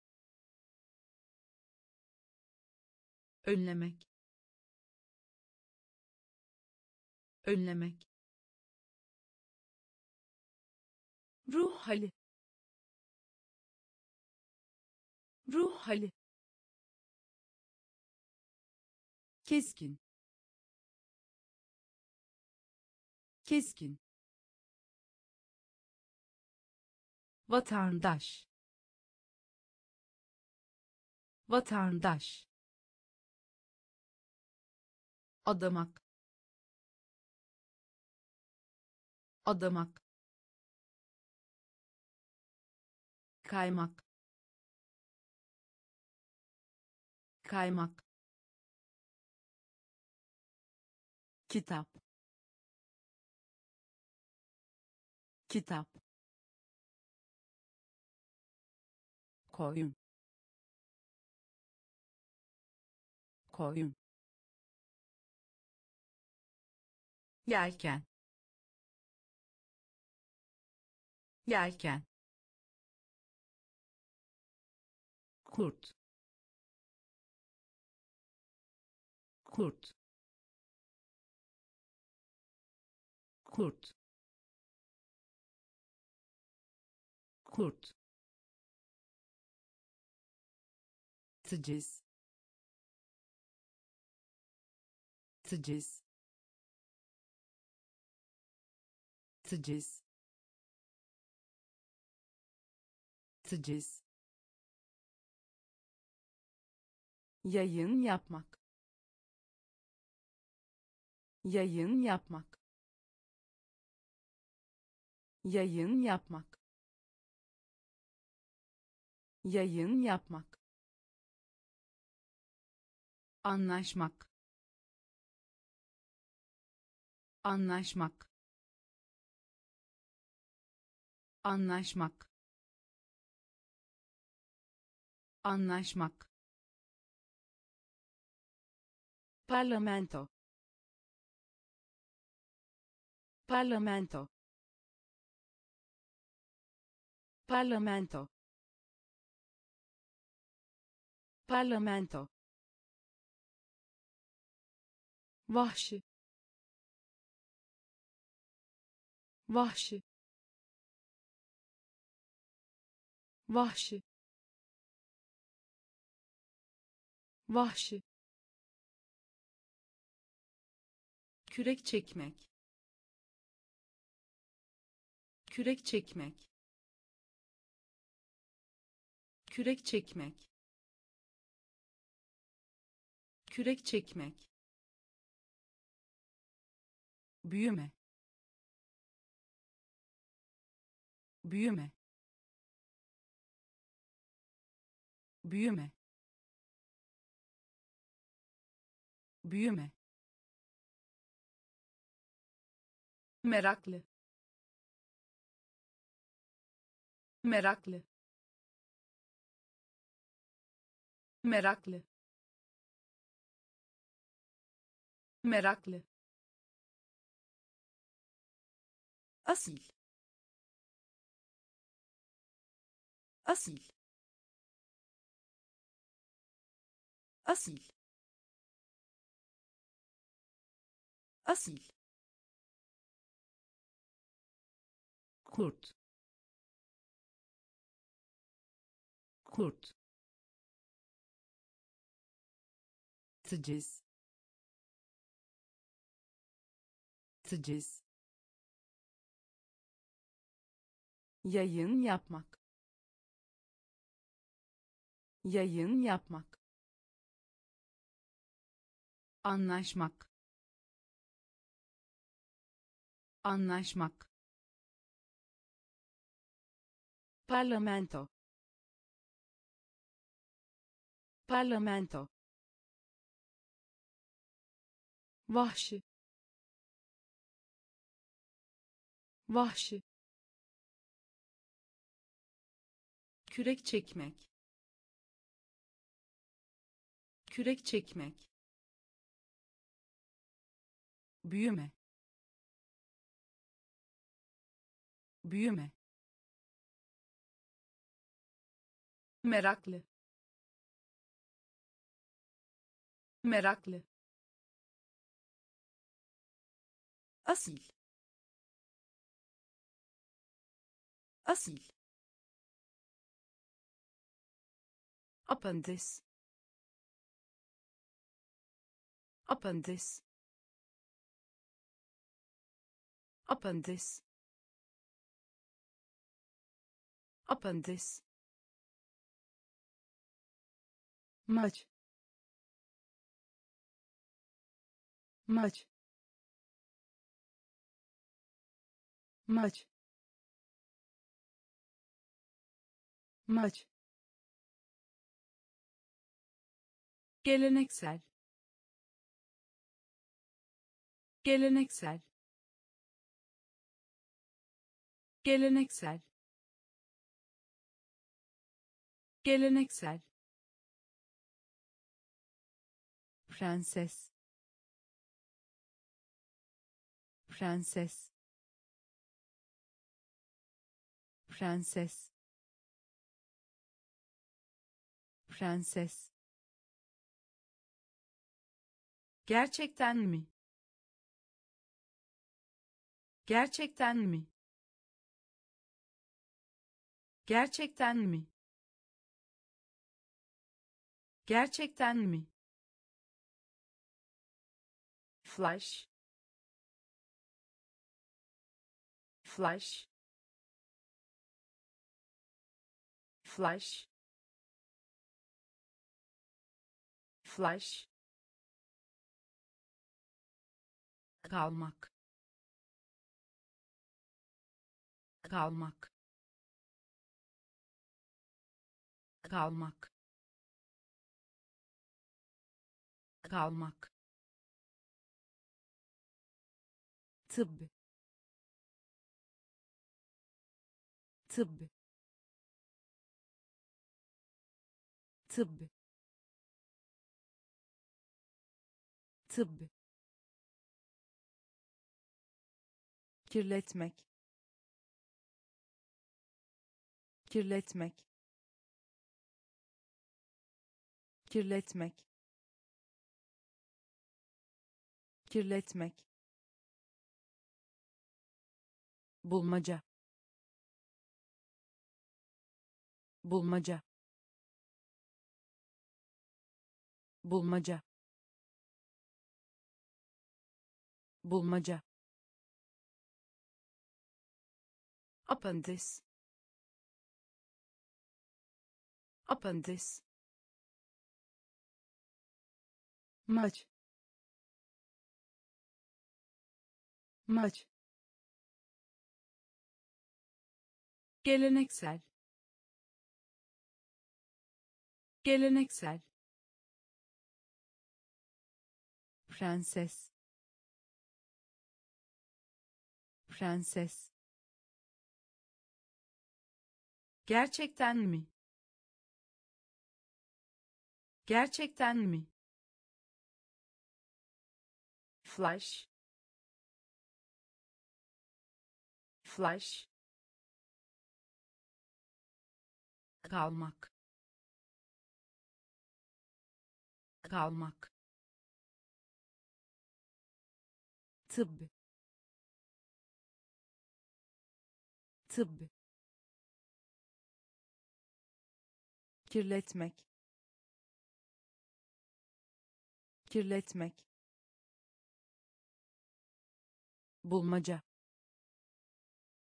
önlemek, önlemek, ruh hali, ruh hali, keskin, keskin, vatandaş, vatandaş, adamak, adamak, kaymak, kaymak, kitap, kitap, koyun, koyun, yelken, yelken, kurt, kurt, kurt, kurt, teciz, teciz, teciz, teciz, yayın yapmak, yayın yapmak, yayın yapmak, yayın yapmak, anlaşmak, anlaşmak, anlaşmak, anlaşmak, parlamento, parlamento, parlamento, parlamento, vahşi, vahşi, vahşi, vahşi, kürek çekmek, kürek çekmek, kürek çekmek, kürek çekmek, büyüme, büyüme, büyüme, büyüme, meraklı, meraklı, meraklı, meraklı, asil, asil, asil, asil, kurt, kurt, teciz, teciz, yayın yapmak, yayın yapmak, anlaşmak, anlaşmak, parlamento, parlamento, vahşi, vahşi, kürek çekmek, kürek çekmek, büyüme, büyüme, meraklı, meraklı, asil, asil, apandis, apandis, apandis, apandis, maç, maç, maç, maç, geleneksel, geleneksel, geleneksel, geleneksel, prenses, prenses, prenses, prenses, gerçekten mi, gerçekten mi, gerçekten mi, gerçekten mi, flash, flash, flash, flash, kalmak, kalmak, kalmak, kalmak, tıbb, tıbb, tıbb, tıbb, kirletmek, kirletmek, kirletmek, kirletmek, bulmaca, bulmaca, bulmaca, bulmaca, apandis, apandis, maç, maç, geleneksel, geleneksel, prenses, prenses, gerçekten mi, gerçekten mi, flash, flash, kalmak, kalmak, tıbb, tıbb, kirletmek, kirletmek, bulmaca,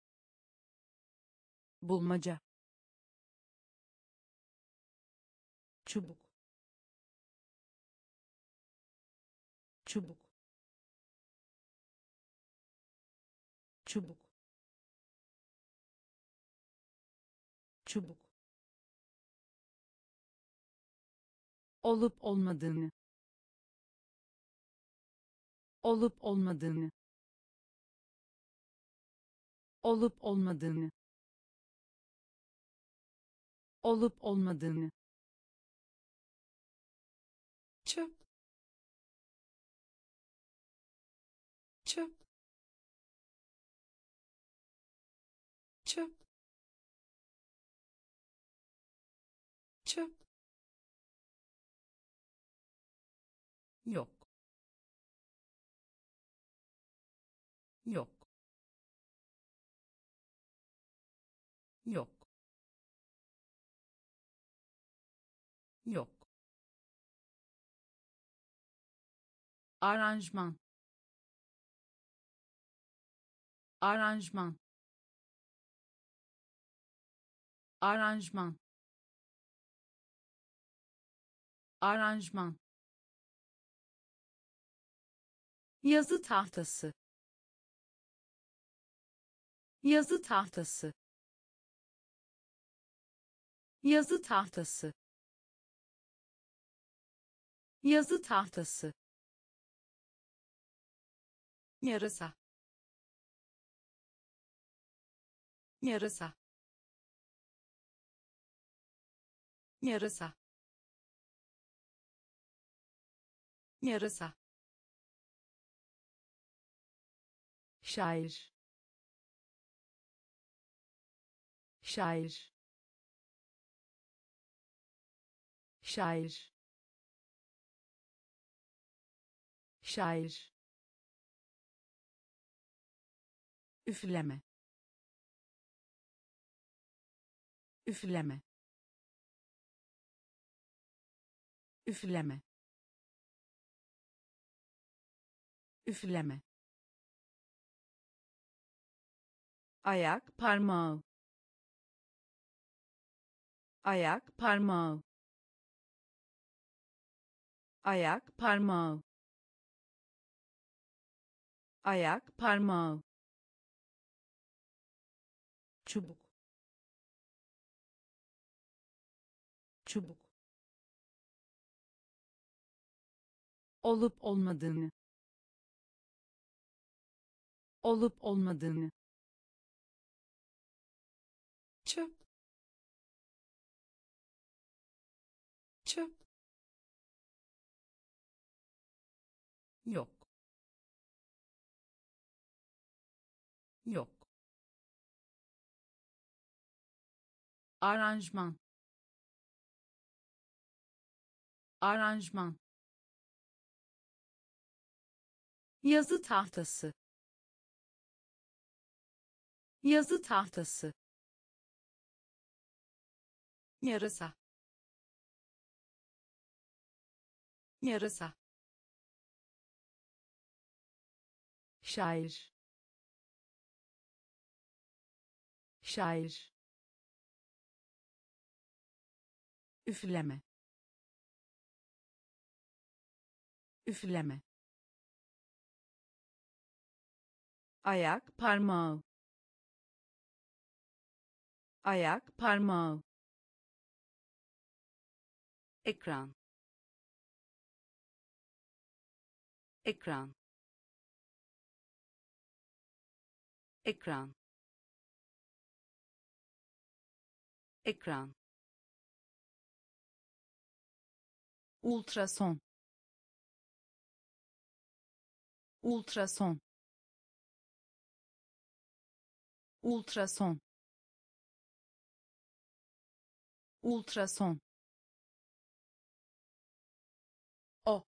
bulmaca, çubuk, çubuk, çubuk, çubuk, olup olmadığını, olup olmadığını, olup olmadığını, olup olmadığını, çöp, çöp, çöp, çöp, yok, yok, yok, yok, aranjman, aranjman, aranjman, aranjman, yazı tahtası, yazı tahtası, yazı tahtası, yazı tahtası, yarasa, yarasa, yarasa, yarasa, şair, şair, şair, şair, üfleme, üfleme, üfleme, üfleme, ayak parmağı, ayak parmağı, ayak parmağı, ayak parmağı, çubuk, çubuk, olup olmadığını, olup olmadığını, çöp, çöp, yok, yok, aranjman, aranjman, yazı tahtası, yazı tahtası, yarasa, yarasa, şair, şair, üfleme, üfleme, ayak parmağı, ayak parmağı, ekran, ekran, ekran, ekran, ultrason, ultrason, ultrason, ultrason, o,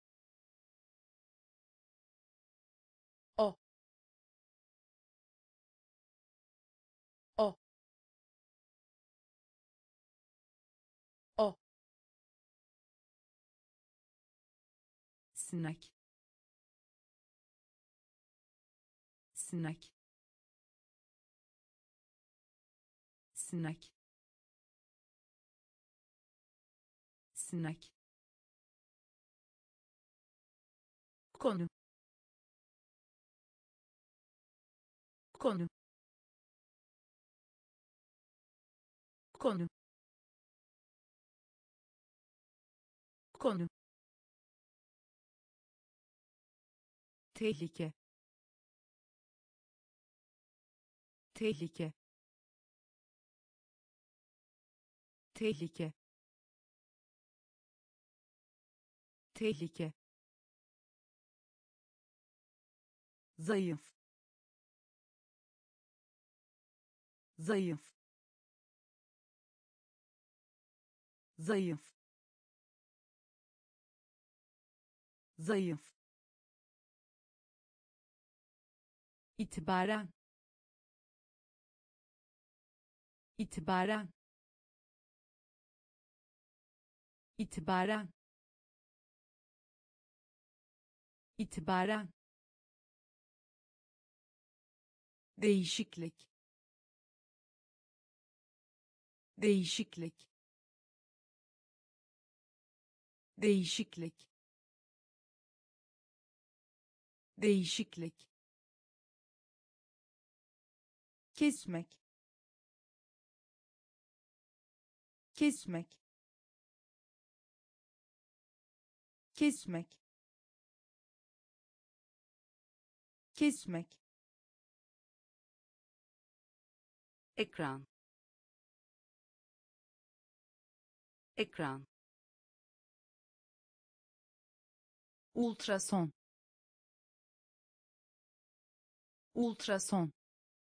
o, o, o, sinek, sinek, sinek, snack, konu, konu, konu, konu, tehlike, tehlike, tehlike, tehlike, zayıf, zayıf, zayıf, zayıf, itibaren, itibaren, itibaren, itibaren, değişiklik, değişiklik, değişiklik, değişiklik, kesmek, kesmek, kesmek, kesmek, ekran, ekran, ultrason, ultrason,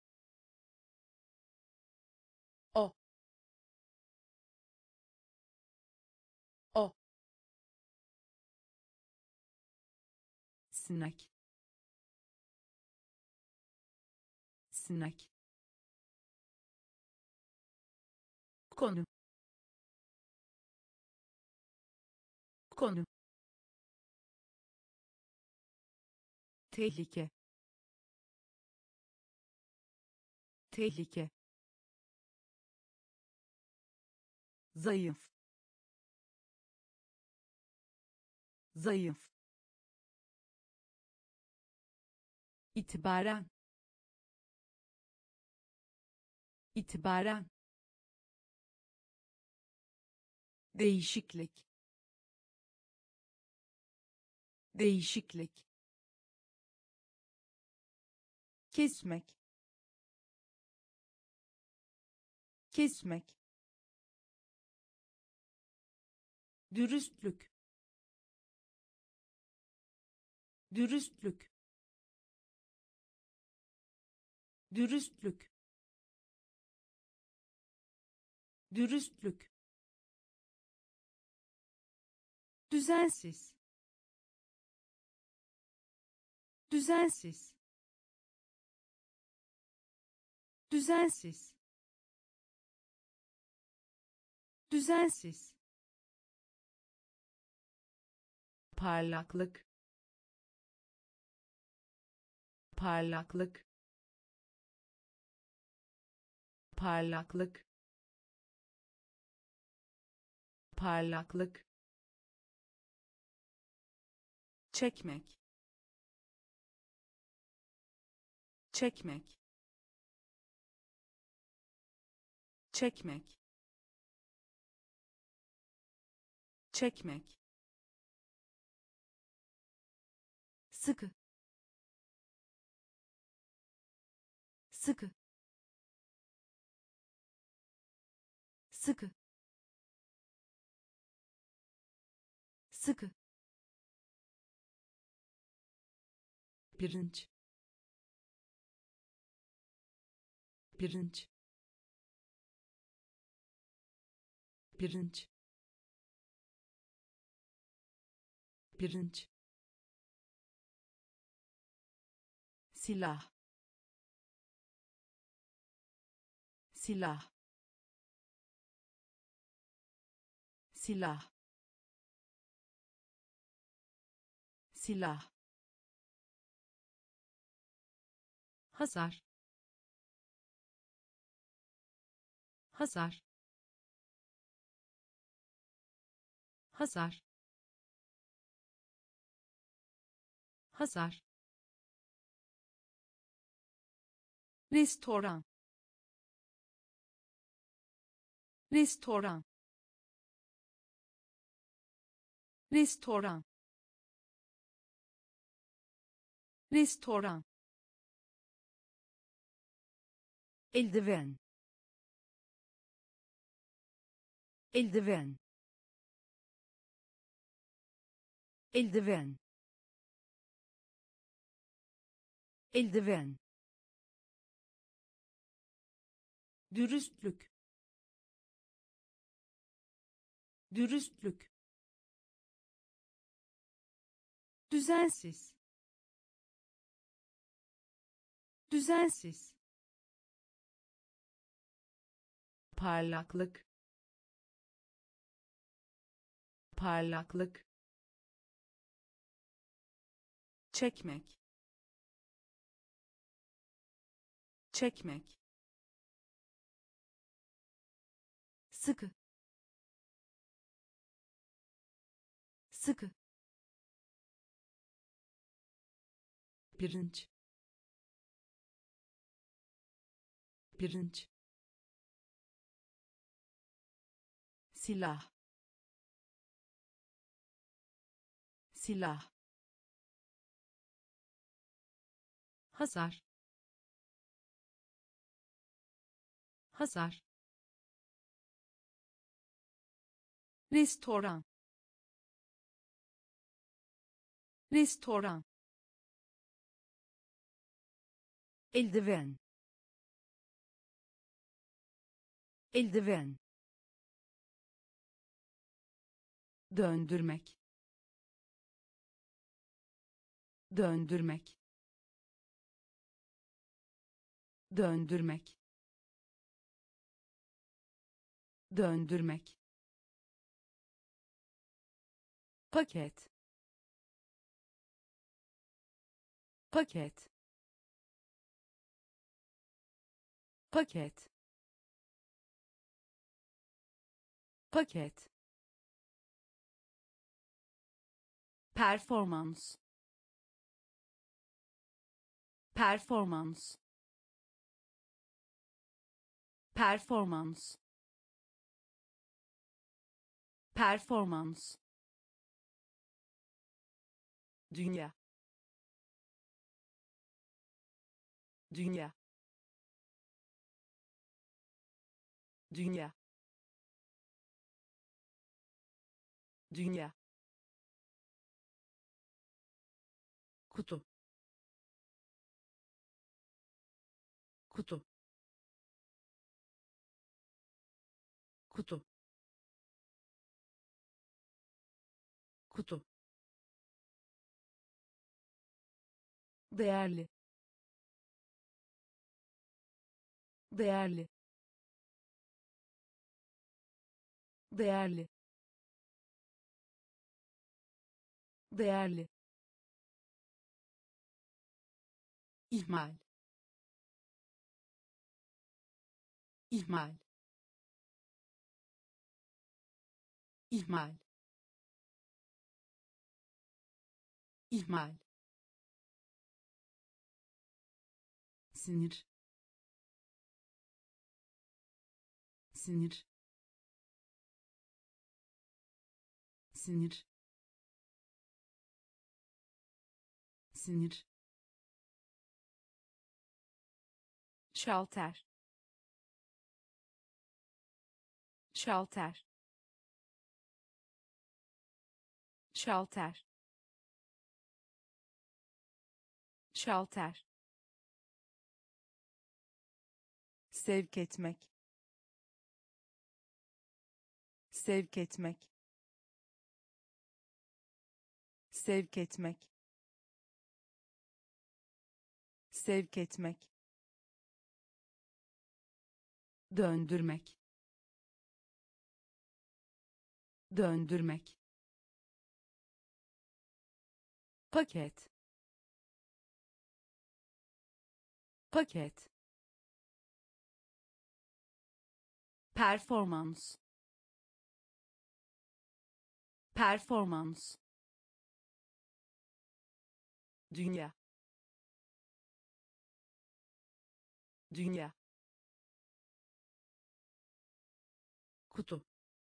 o, o, snack, snack, konu, konu, tehlike, tehlike, zayıf, zayıf, itibaren, itibaren, değişiklik, değişiklik, kesmek, kesmek, dürüstlük, dürüstlük, dürüstlük, dürüstlük, düzensiz, düzensiz, düzensiz, düzensiz, parlaklık, parlaklık, parlaklık, parlaklık, çekmek, çekmek, çekmek, çekmek, sıkı, sıkı, sıkı, sıkı, pirinç, pirinç, pirinç, pirinç, silah, silah, silah, silah, hasar, hasar, Hazar. Hazar. Restoran. Restoran. Restoran. Restoran. Eldiven. Eldiven. Eldiven. Eldiven. Dürüstlük. Dürüstlük. Düzensiz. Düzensiz. Parlaklık. Parlaklık. Çekmek. Çekmek. Sıkı. Sıkı. Pirinç. Pirinç. Silah. Silah. Hazar. Hazar. Restoran. Restoran. Eldiven. Eldiven. Döndürmek. Döndürmek. Döndürmek. Döndürmek. Paket. Paket. Paket. Paket. Performans. Performans. Performans. Performans. Dünya. Dünya. Dünya. Dünya. Kutu. Kutu. Kutu. Kutu. Değerli. Değerli. Değerli. Değerli. İhmal. İhmal. İhmal. İhmal. Sinir. Sinir. Sinir. Sinir. Şalter. Şalter. Şalter. Şalter. Sevk etmek. Sevk etmek. Sevk etmek. Sevk etmek. Döndürmek. Döndürmek. Paket. Paket. Performans. performans, dünya, dünya, kutu,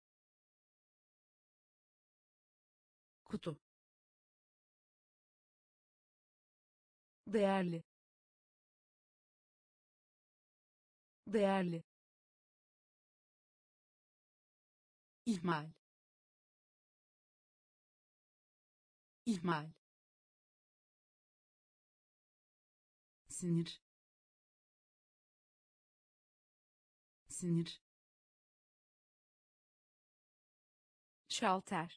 kutu, değerli, değerli, ihmal, ihmal, sinir, sinir, şalter,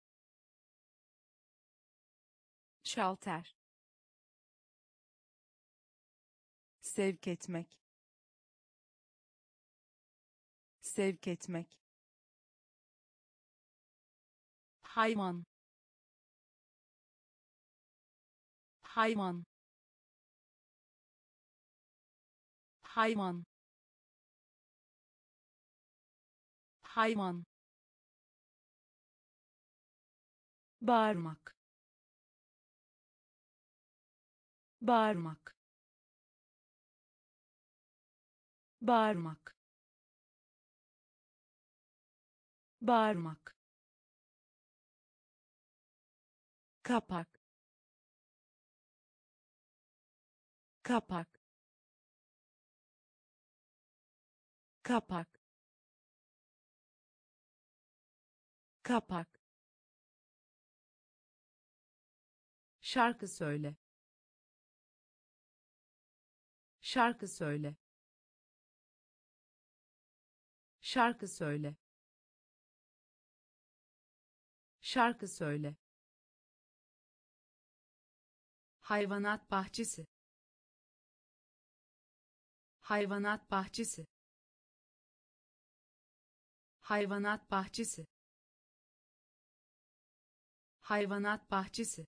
şalter, sevk etmek, sevk etmek, hayvan, hayvan, hayvan, hayvan, bağırmak, bağırmak, bağırmak, bağırmak, kapak, kapak, kapak, kapak, şarkı söyle, şarkı söyle, şarkı söyle, şarkı söyle, hayvanat bahçesi, hayvanat bahçesi, hayvanat bahçesi, hayvanat bahçesi,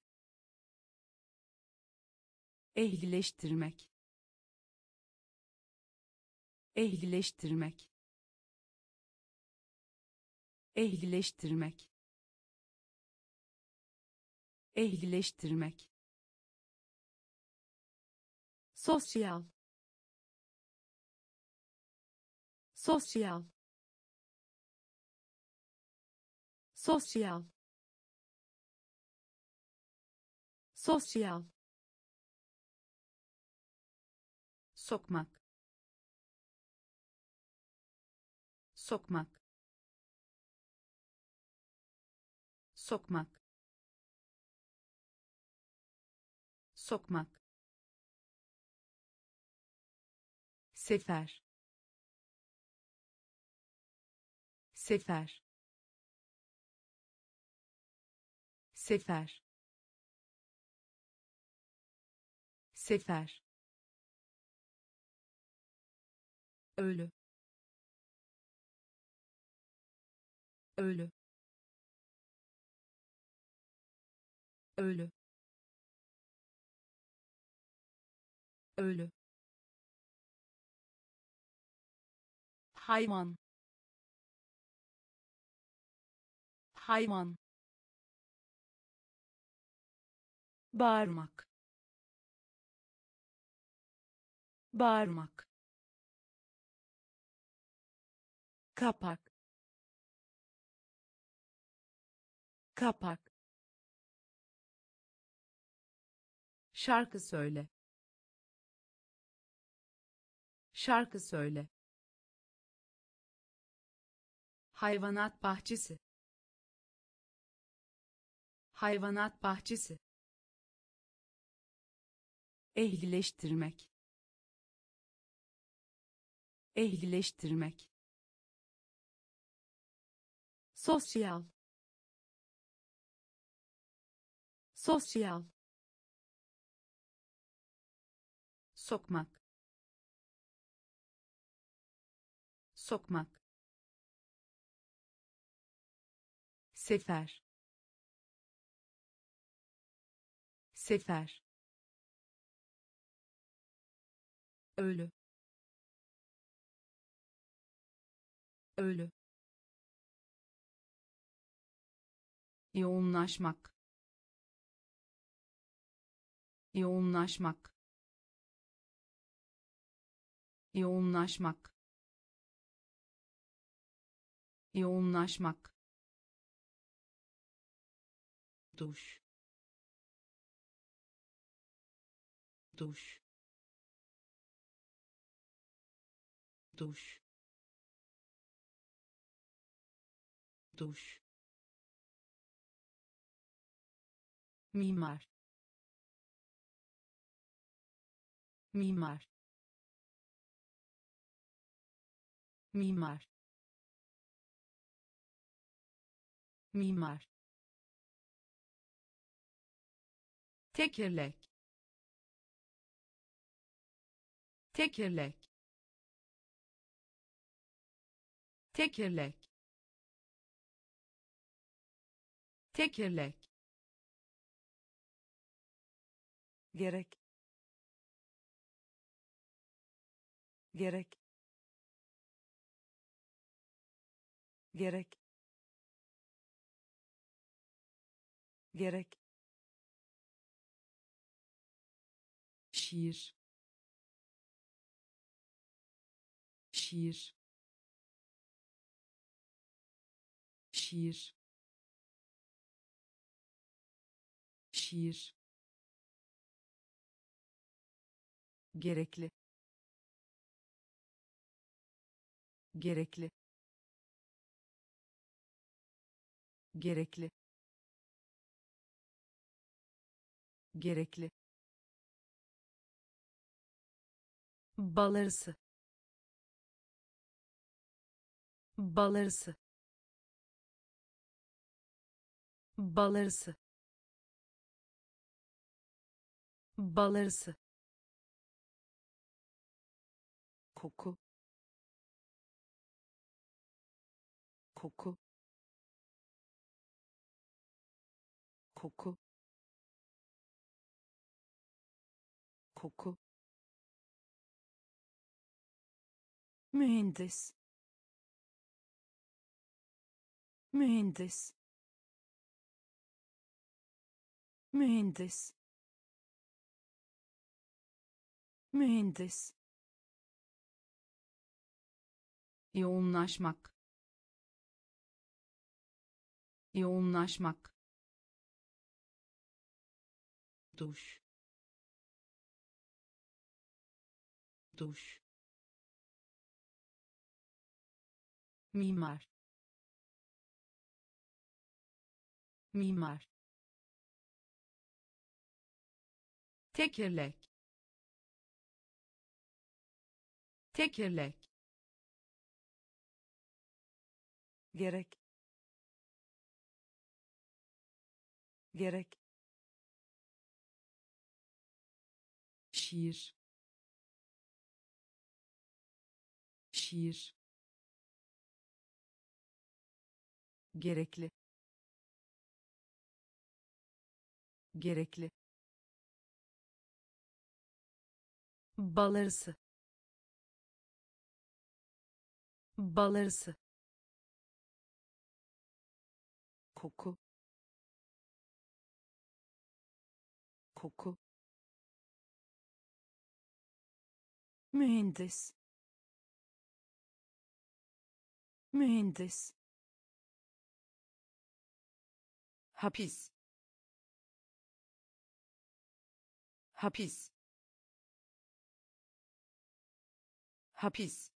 ehlileştirmek, ehlileştirmek, ehlileştirmek, ehlileştirmek, sosyal, sosyal, sosyal, sosyal, sokmak, sokmak, sokmak, sokmak, sefer, sefer, sefer, sefer, ölü, ölü, ölü, ölü, hayvan, hayvan, bağırmak, bağırmak, kapak, kapak, şarkı söyle, şarkı söyle, hayvanat bahçesi, hayvanat bahçesi, ehlileştirmek, ehlileştirmek, sosyal, sosyal, sokmak, sokmak, sefer, sefer, ölü, ölü, yoğunlaşmak, yoğunlaşmak, yoğunlaşmak, yoğunlaşmak, duş, duş, duş, duş, mimar, mimar, mimar, mimar, tekerlek, tekerlek, tekerlek, tekerlek, gerek, gerek, gerek, gerek, şiir, şiir, şiir, şiir, gerekli, gerekli, gerekli, gerekli, bal arısı, bal arısı, bal arısı, bal arısı, koku, koku, koku, koku, mühendis, mühendis, mühendis, mühendis, yoğunlaşmak, yoğunlaşmak, duş, duş, mimar, mimar, tekerlek, tekerlek, gerek, gerek, şiir, şiir, gerekli, gerekli, bal arısı, bal arısı, koku, koku, mühendis, mühendis, hapis, hapis, hapis,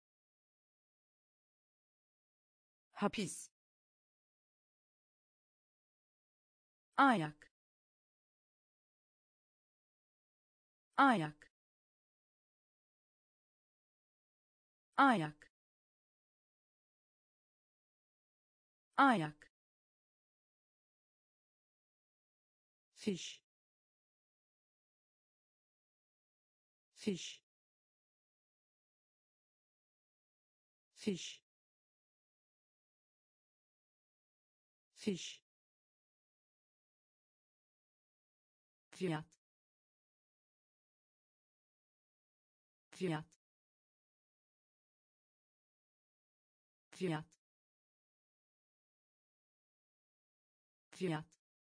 hapis, ayak, ayak, ayak, ayak, fiş, fiş, fiş, fiş, fiyat, fiyat, fiyat, fiyat,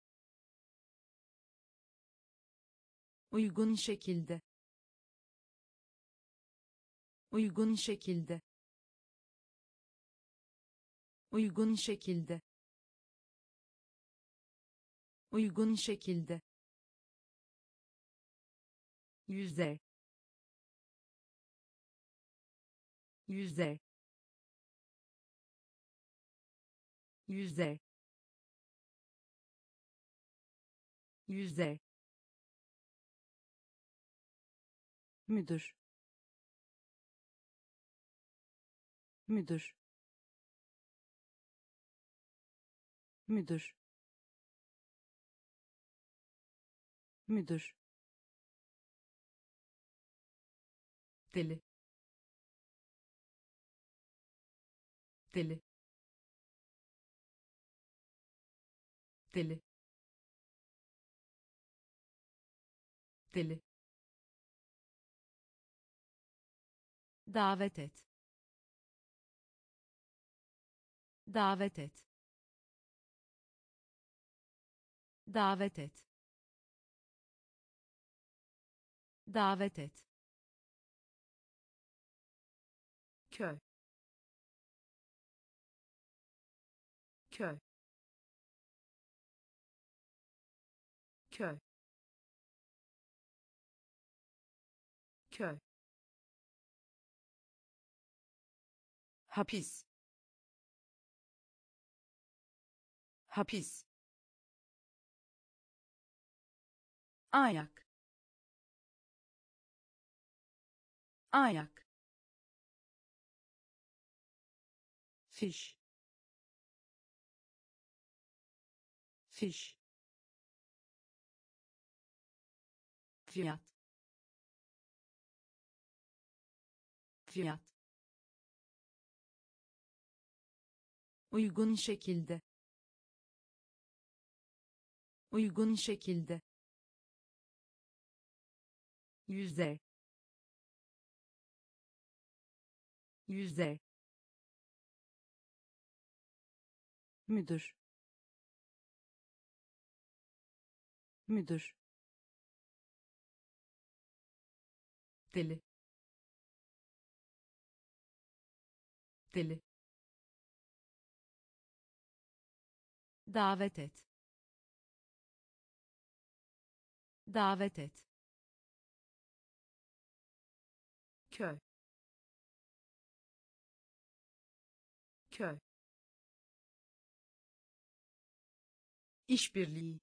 uygun şekilde, uygun şekilde, uygun şekilde, uygun şekilde, yüzey, yüzey, yüzey, yüzey, müdür, müdür, müdür, müdür, deli, deli, deli, deli, davet et, davet et, davet et, davet et, köy, köy, köy, köy, hapis, hapis, ayak, ayak, fiş, fiş, fiyat, fiyat, uygun şekilde, uygun şekilde, yüzey, yüzey, müdür, müdür, deli, deli, davet et, davet et, köy, köy, işbirliği,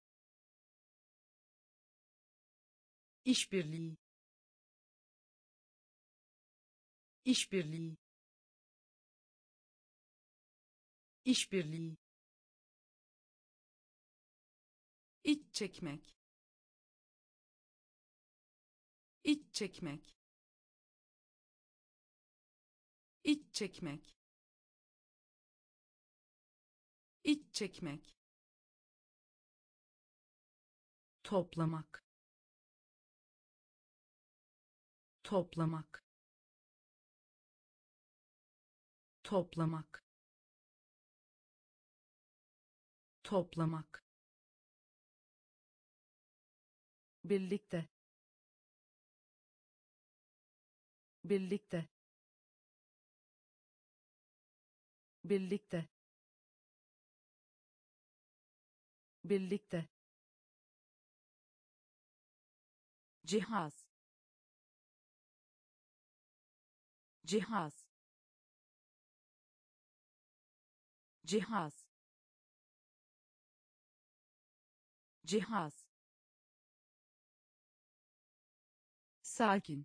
işbirliği, işbirliği, işbirliği, iç çekmek, iç çekmek, iç çekmek, iç çekmek, toplamak, toplamak, toplamak, toplamak, birlikte, birlikte, birlikte, birlikte, cihaz, cihaz, cihaz, cihaz, sakin,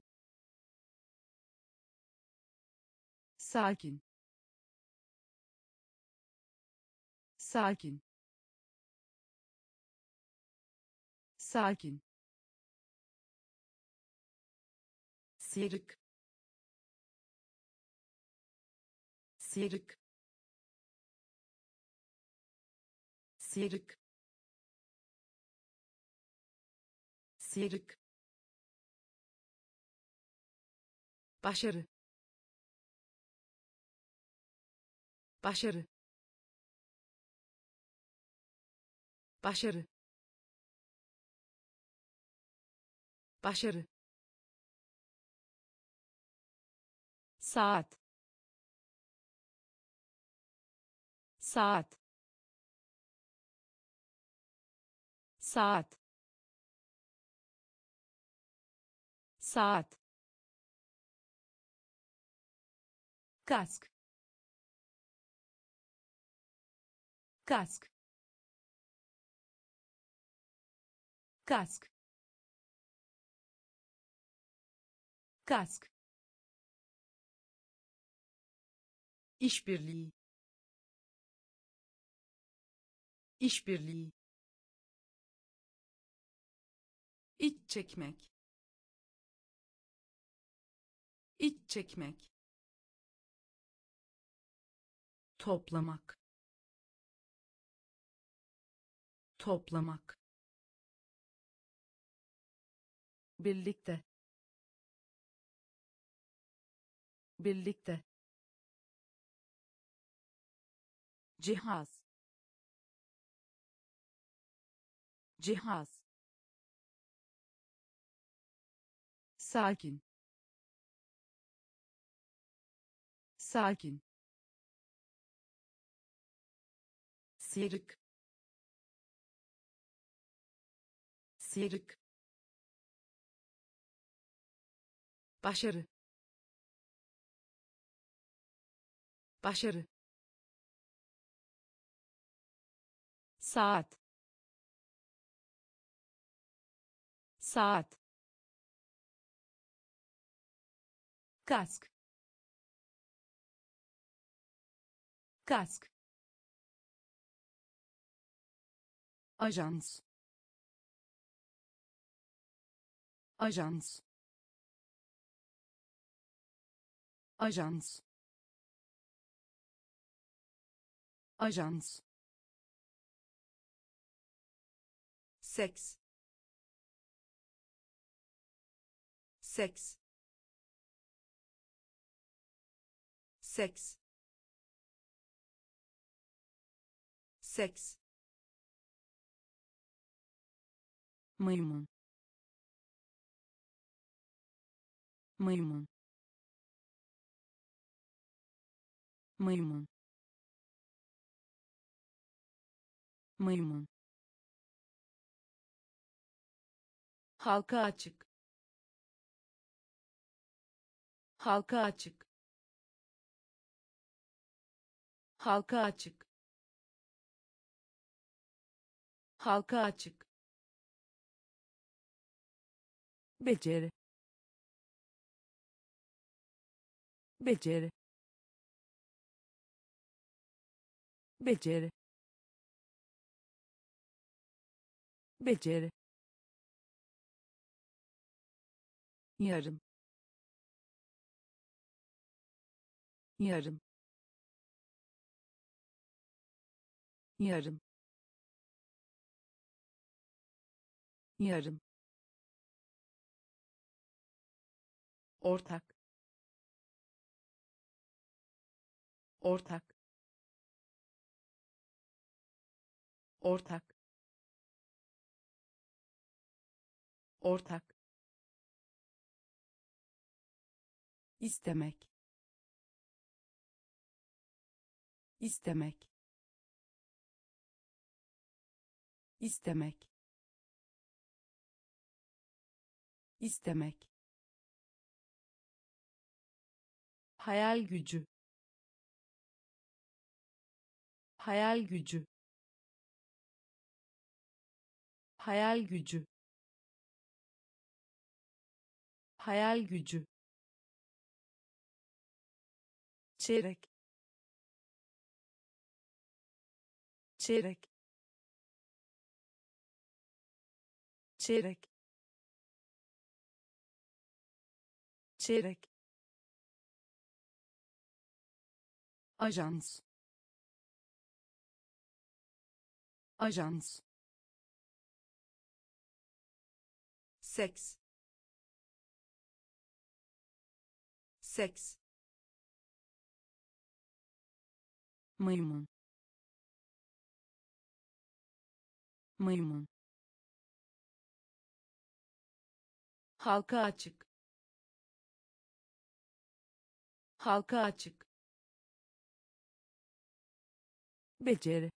sakin, sakin, sakin, sıyrık, sıyrık, sıyrık, sıyrık, başarı, başarı, başarı, başarı, saat, saat, saat, saat, kask, kask, kask, kask, işbirliği, işbirliği, iç çekmek, iç çekmek, toplamak, toplamak, birlikte, birlikte, cihaz, cihaz, sakin, sakin, sıyrık, sıyrık, başarı, başarı, saat, saat, kask, kask, ajans, ajans, ajans, ajans, seks, seks, seks, seks, maymun, maymun, maymun, maymun, halka açık, halka açık, halka açık, halka açık, beceri, beceri, beceri, beceri, yarım, yarım, yarım, yarım, ortak, ortak, ortak, ortak, istemek, istemek, istemek, istemek, hayal gücü, hayal gücü, hayal gücü, hayal gücü, çeyrek, çeyrek, çeyrek, çeyrek, ajans, ajans, seks, seks, maymun, maymun, halka açık, halka açık, beceri,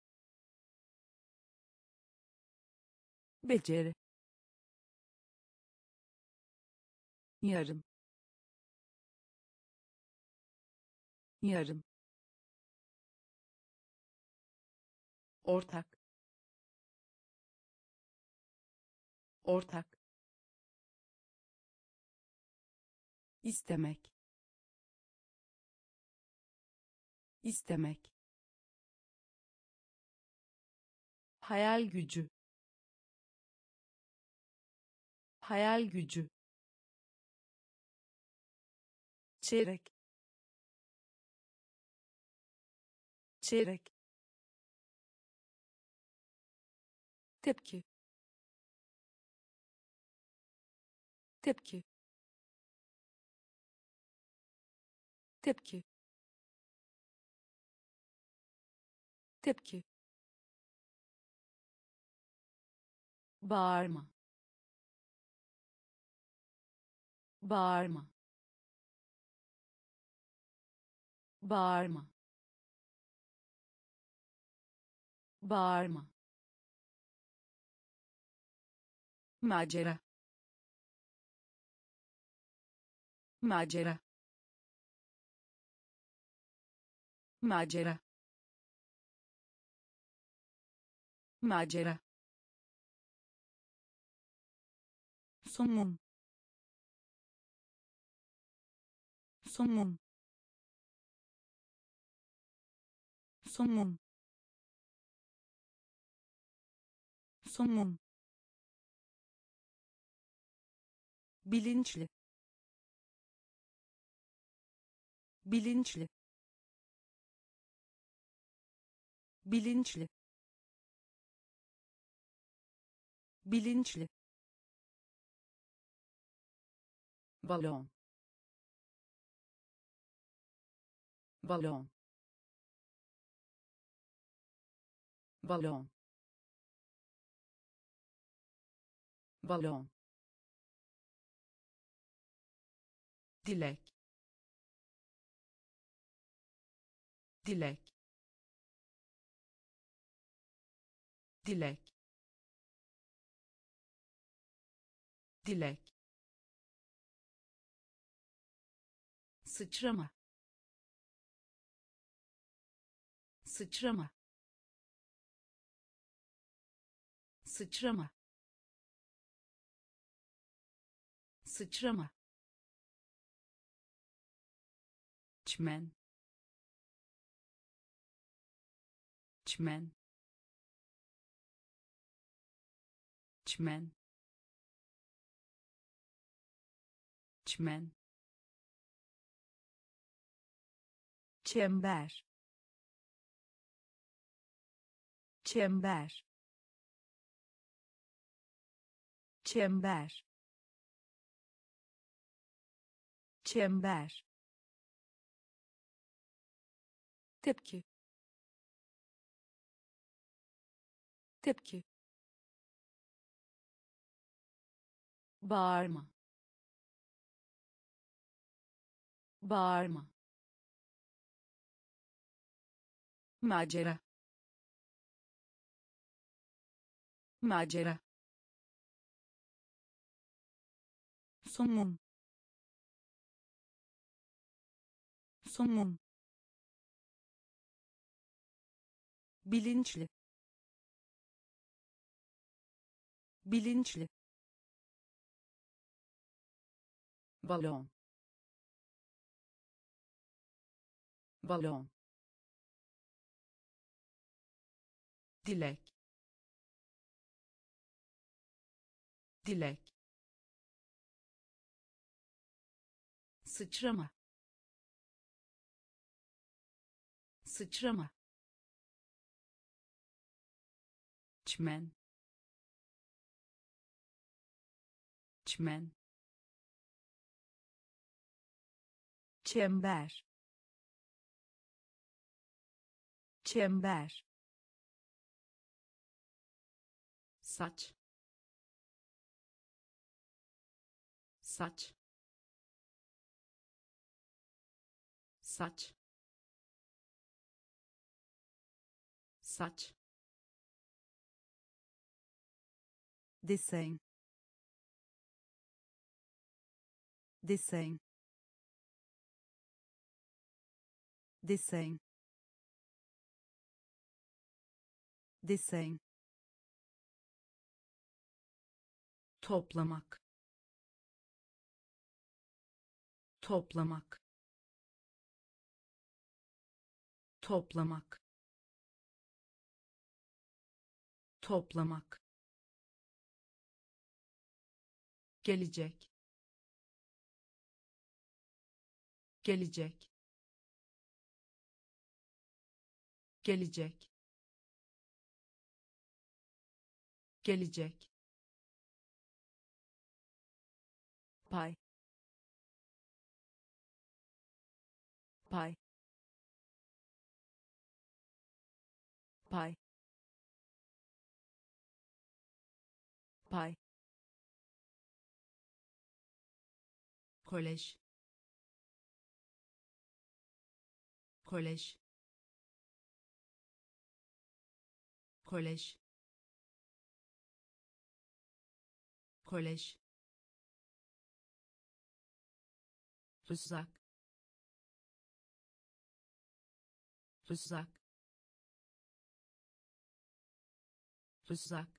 beceri, yarım, yarım, ortak, ortak, istemek, istemek, hayal gücü, hayal gücü, çeyrek, çeyrek, tepki, tepki, tepki, tepki, bağırma, bağırma, bağırma, bağırma, macera, macera, macera, macera, somun, somun, somun, somun, bilinçli, bilinçli, bilinçli, bilinçli, balon, balon, balon, balon, dilek, dilek, dilek, dilek, sıçrama, sıçrama, sıçrama, sıçrama, çimen, çimen, çimen, çimen, çember, çember, çember, çember, tepki, tepki, bağırma, bağırma, macera, macera, somun, somun, bilinçli, bilinçli, balon, balon, dilek, dilek, sıçrama, sıçrama, çimen, çimen, çember, çember, saç, saç, saç, saç, dessin, dessin, dessin, dessin, toplamak, toplamak, toplamak, toplamak, gelecek, gelecek, gelecek, gelecek, pay, pay, pay, pay, kolej, kolej, kolej, kolej, rızak, rızak, rızak,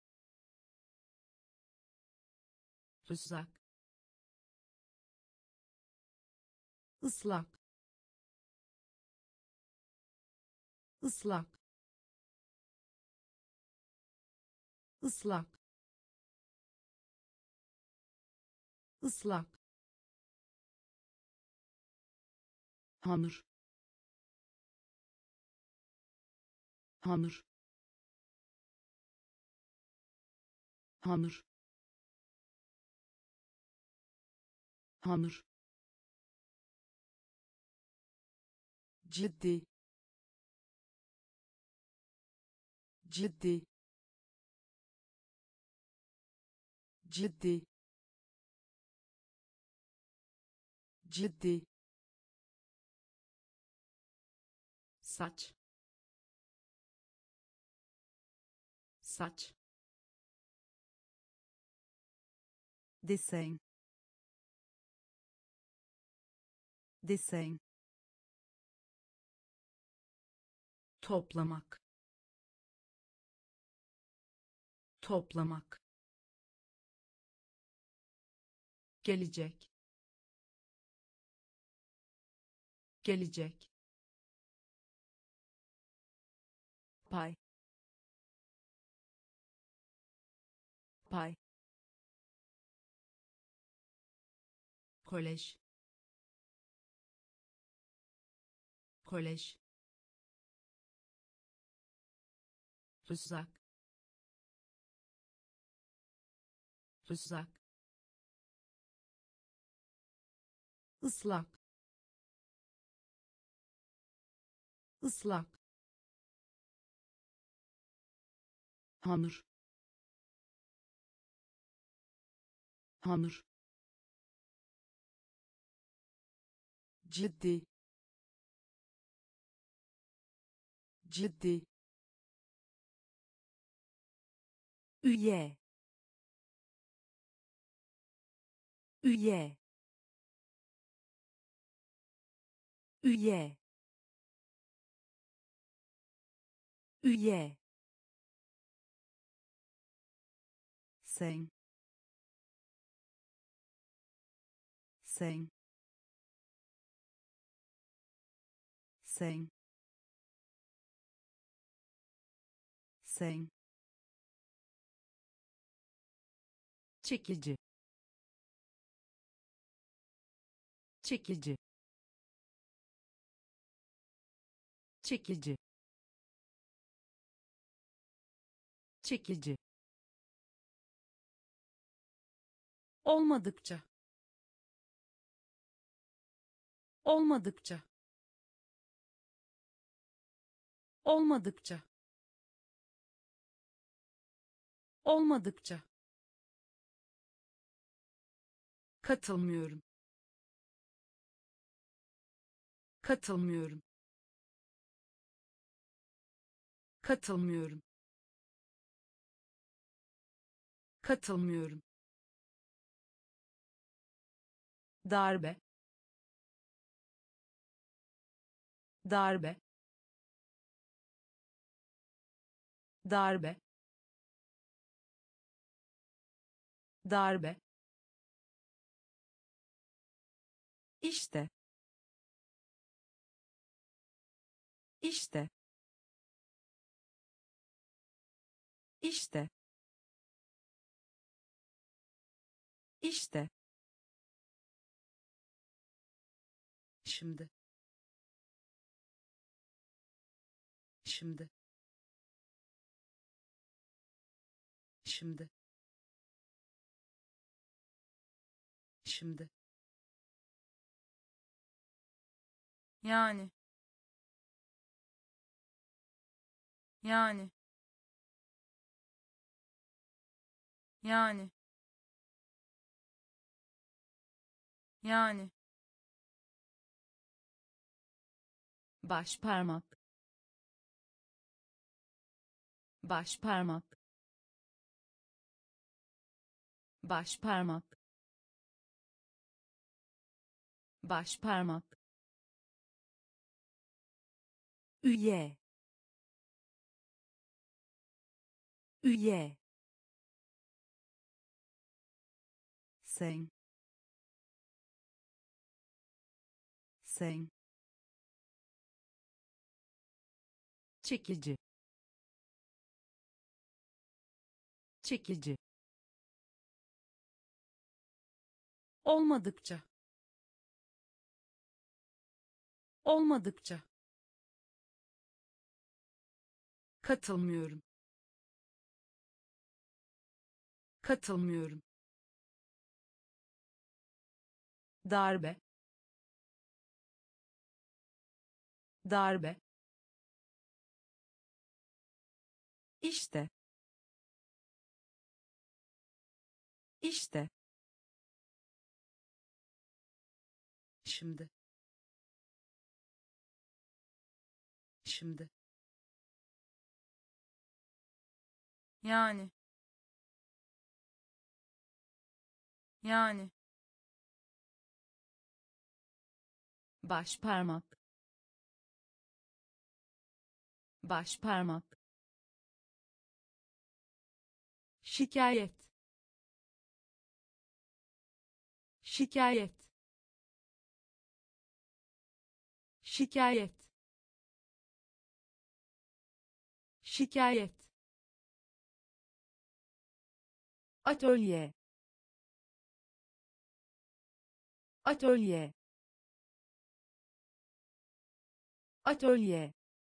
rızak, ıslak, ıslak, ıslak, ıslak, hamur, hamur, hamur, hamur, ciddi, ciddi, ciddi, ciddi, saç, saç, dessin, dessin, toplamak, toplamak, gelecek, gelecek, pay, pay, kolej, kolej, rızak, rızak, ıslak, ıslak, hamur, hamur, ciddi, ciddi, üye, üye, üye, üye, sen, sen, sen, sen, çekici, çekici, çekici, çekici, olmadıkça, olmadıkça, olmadıkça, Olmadıkça. Katılmıyorum. Katılmıyorum. Katılmıyorum. Katılmıyorum. Darbe. Darbe. Darbe. Darbe. İşte. İşte. İşte. İşte. Şimdi. Şimdi. Şimdi. Şimdi. Yani. Yani. Yani. Yani. Baş parmak. Baş parmak. Baş parmak. Baş parmak. Üye. Üye. Sen. Sen. Çekici. Çekici. Olmadıkça. Olmadıkça. Katılmıyorum. Katılmıyorum. Darbe. Darbe. İşte. İşte. Şimdi. Şimdi. Yani. Yani. Baş parmak. Baş parmak. Şikayet. Şikayet. Şikayet. Şikayet. Atölye. Atölye. Atölye.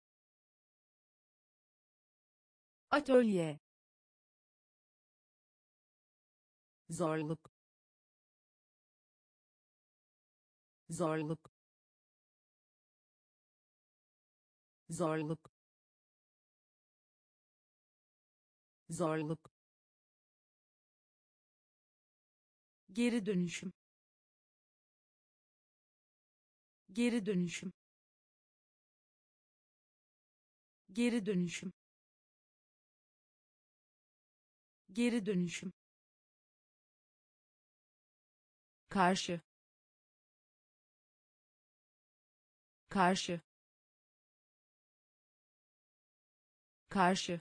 Atölye. Zorluk. Zorluk. Zorluk. Zorluk. Geri dönüşüm. Geri dönüşüm. Geri dönüşüm. Geri dönüşüm. Karşı. Karşı. Karşı.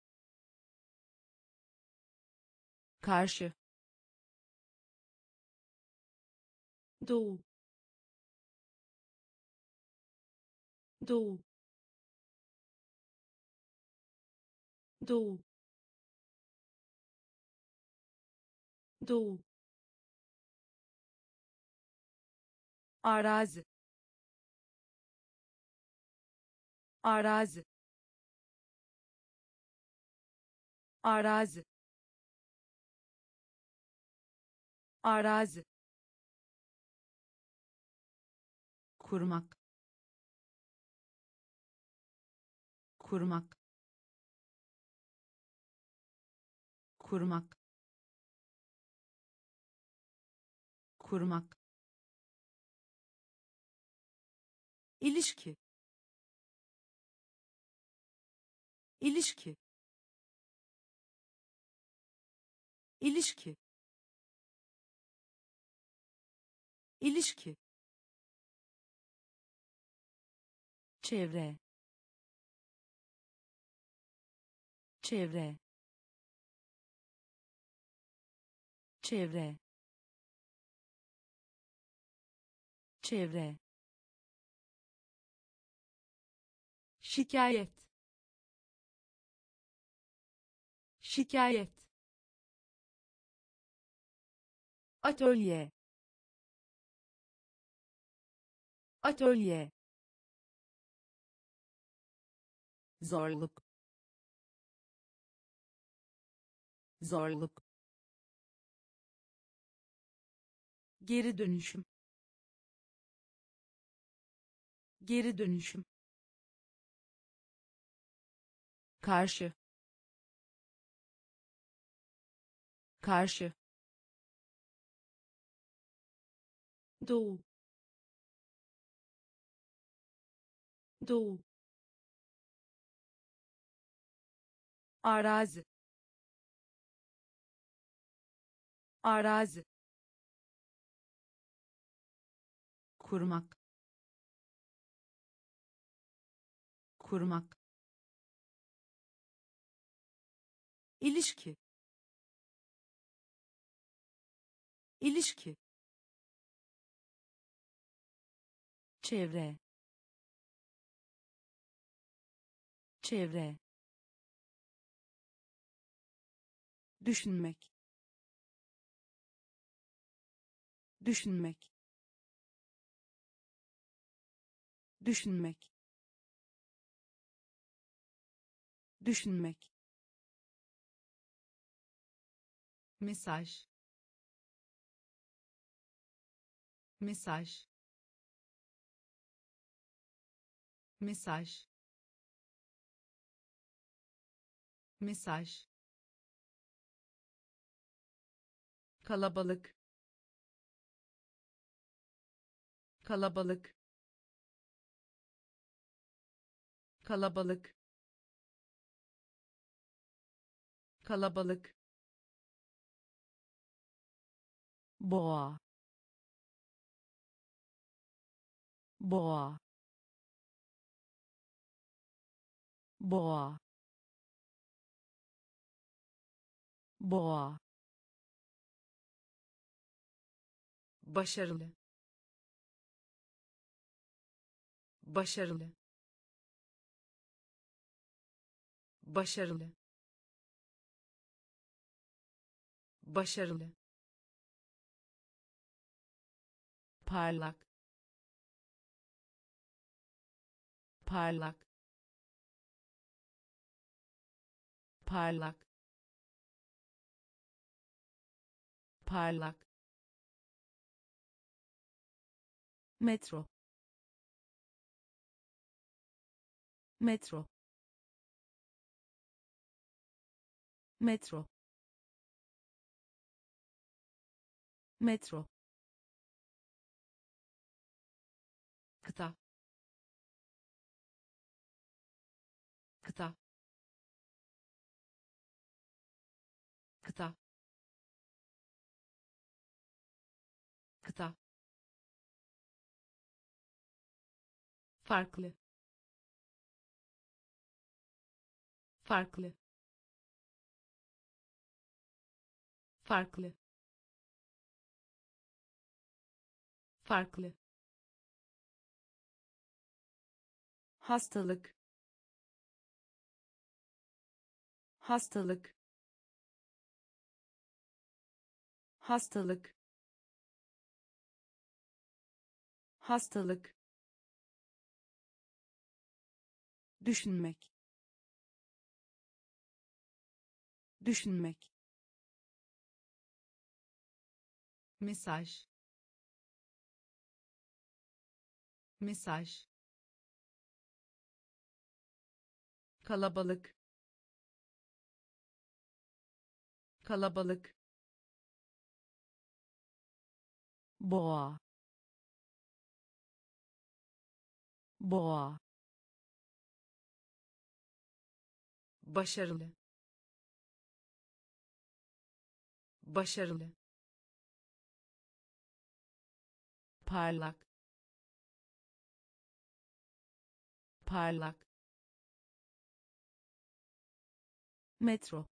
Karşı. Doğu. Doğu. Doğu. Doğu. Arazi. Arazi. Arazi. Arazi. Kurmak. Kurmak. kurmak kurmak ilişki ilişki ilişki ilişki çevre çevre çevre çevre şikayet şikayet atölye atölye zorluk zorluk geri dönüşüm geri dönüşüm karşı karşı doğu doğu arazi arazi kurmak kurmak ilişki ilişki çevre çevre düşünmek düşünmek düşünmek düşünmek mesaj mesaj mesaj mesaj kalabalık kalabalık kalabalık kalabalık boğa boğa boğa boğa başarılı başarılı başarılı başarılı parlak parlak parlak parlak metro metro metro metro kıta kıta kıta kıta farklı farklı farklı farklı hastalık hastalık hastalık hastalık düşünmek düşünmek mesaj mesaj kalabalık kalabalık, boğa, boğa, başarılı, başarılı, parlak, parlak, metro,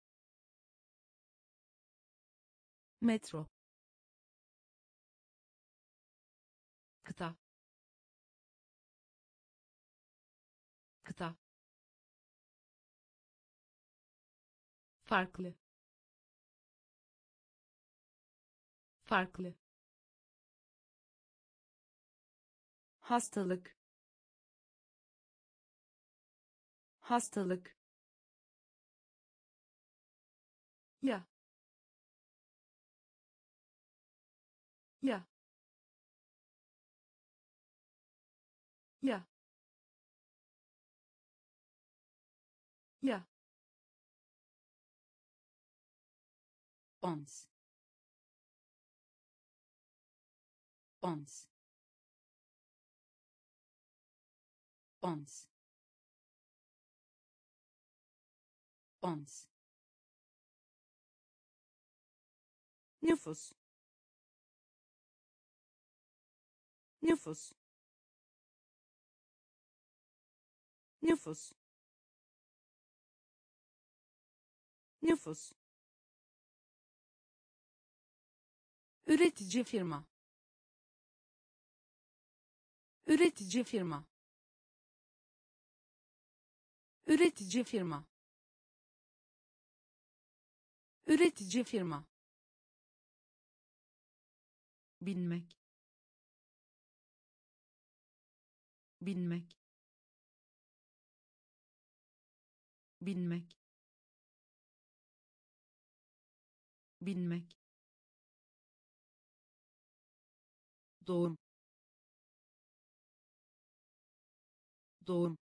metro, kıta, kıta, farklı, farklı, hastalık, hastalık, ya, ya, ya, ya, ons, ons, ons, ons, nüfus, nüfus, nüfus, nüfus, üretici firma, üretici firma, üretici firma, üretici firma, binmek, binmek, binmek, binmek, doğum, doğum,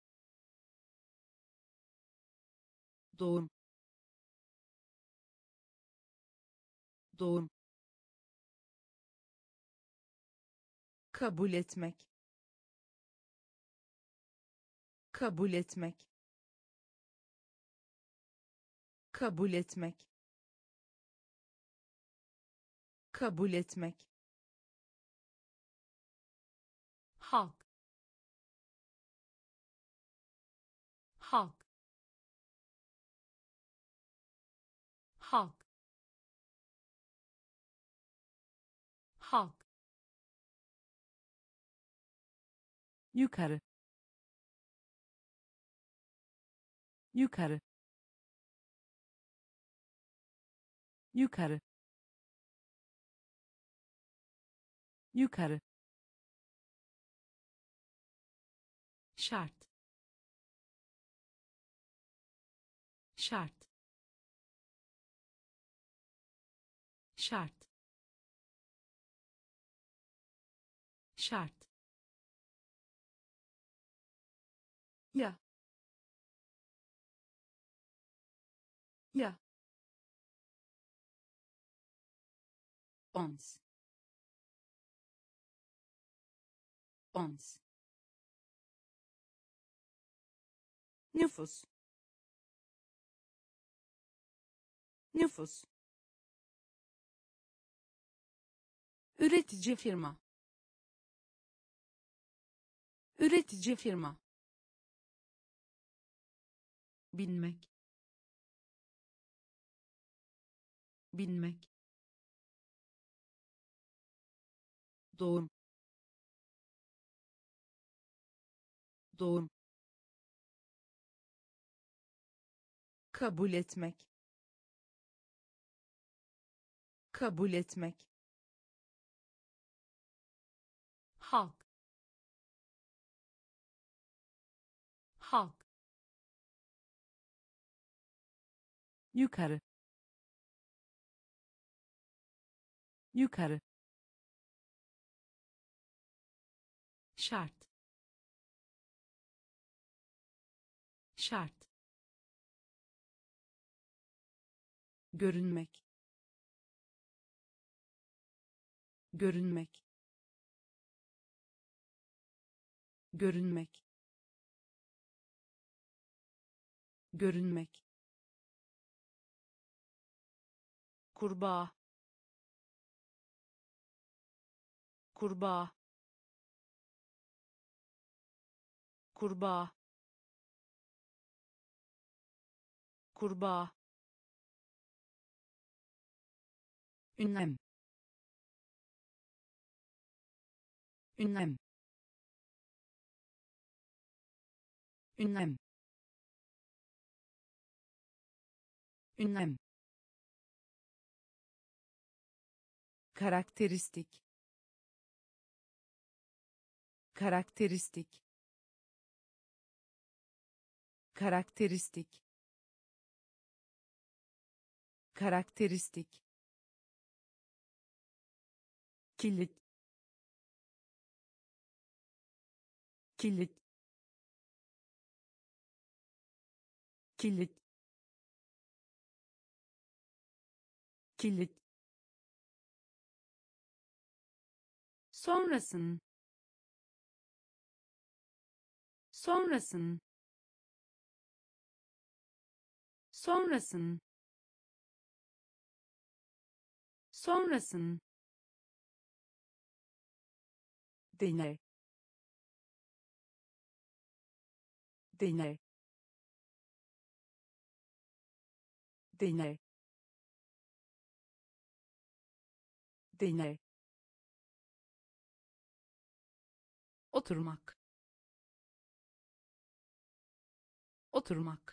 doğum, doğum, kabul etmek, kabul etmek, kabul etmek, kabul etmek, halk, halk, halk, halk, yukarı, yukarı, yukarı, yukarı, şart, şart, şart, şart, ya, ya, ons, ons, nüfus, nüfus, üretici firma, üretici firma, binmek, binmek, doğum, doğum, kabul etmek, kabul etmek, halk, halk, yukarı, yukarı, şart, şart, görünmek, görünmek, görünmek, görünmek, kurbağa, kurbağa, kurbağa, kurbağa, ünlem, ünlem, ünlem, ünlem, karakteristik, karakteristik, karakteristik, karakteristik, kilit, kilit, kilit, kilit, sonrasın, sonrasın, sonrasın, sonrasın, deney, deney, deney, deney, oturmak, oturmak,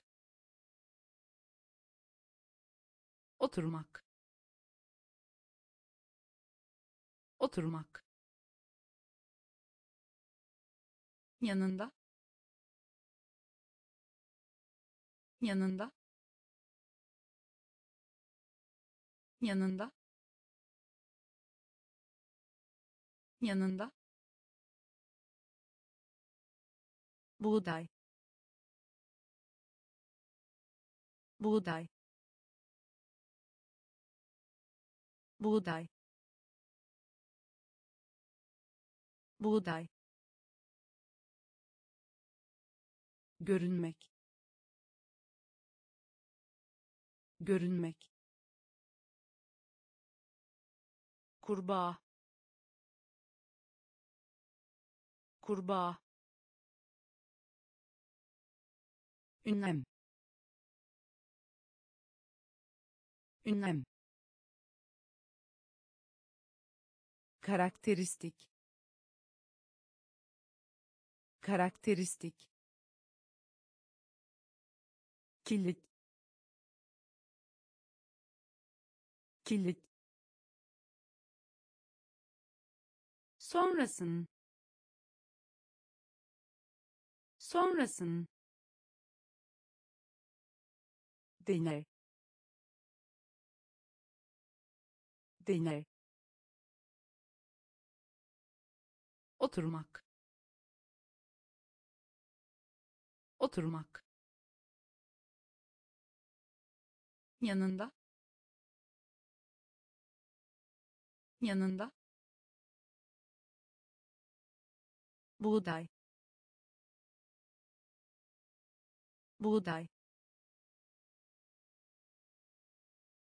oturmak, oturmak, yanında, yanında, yanında, yanında, buğday, buğday, buğday, buğday, görünmek, görünmek, kurbağa, kurbağa, ünlem, ünlem, karakteristik, karakteristik, kilit, kilit, sonrasın, sonrasın, deney, deney, oturmak, oturmak, yanında, yanında, buğday, buğday,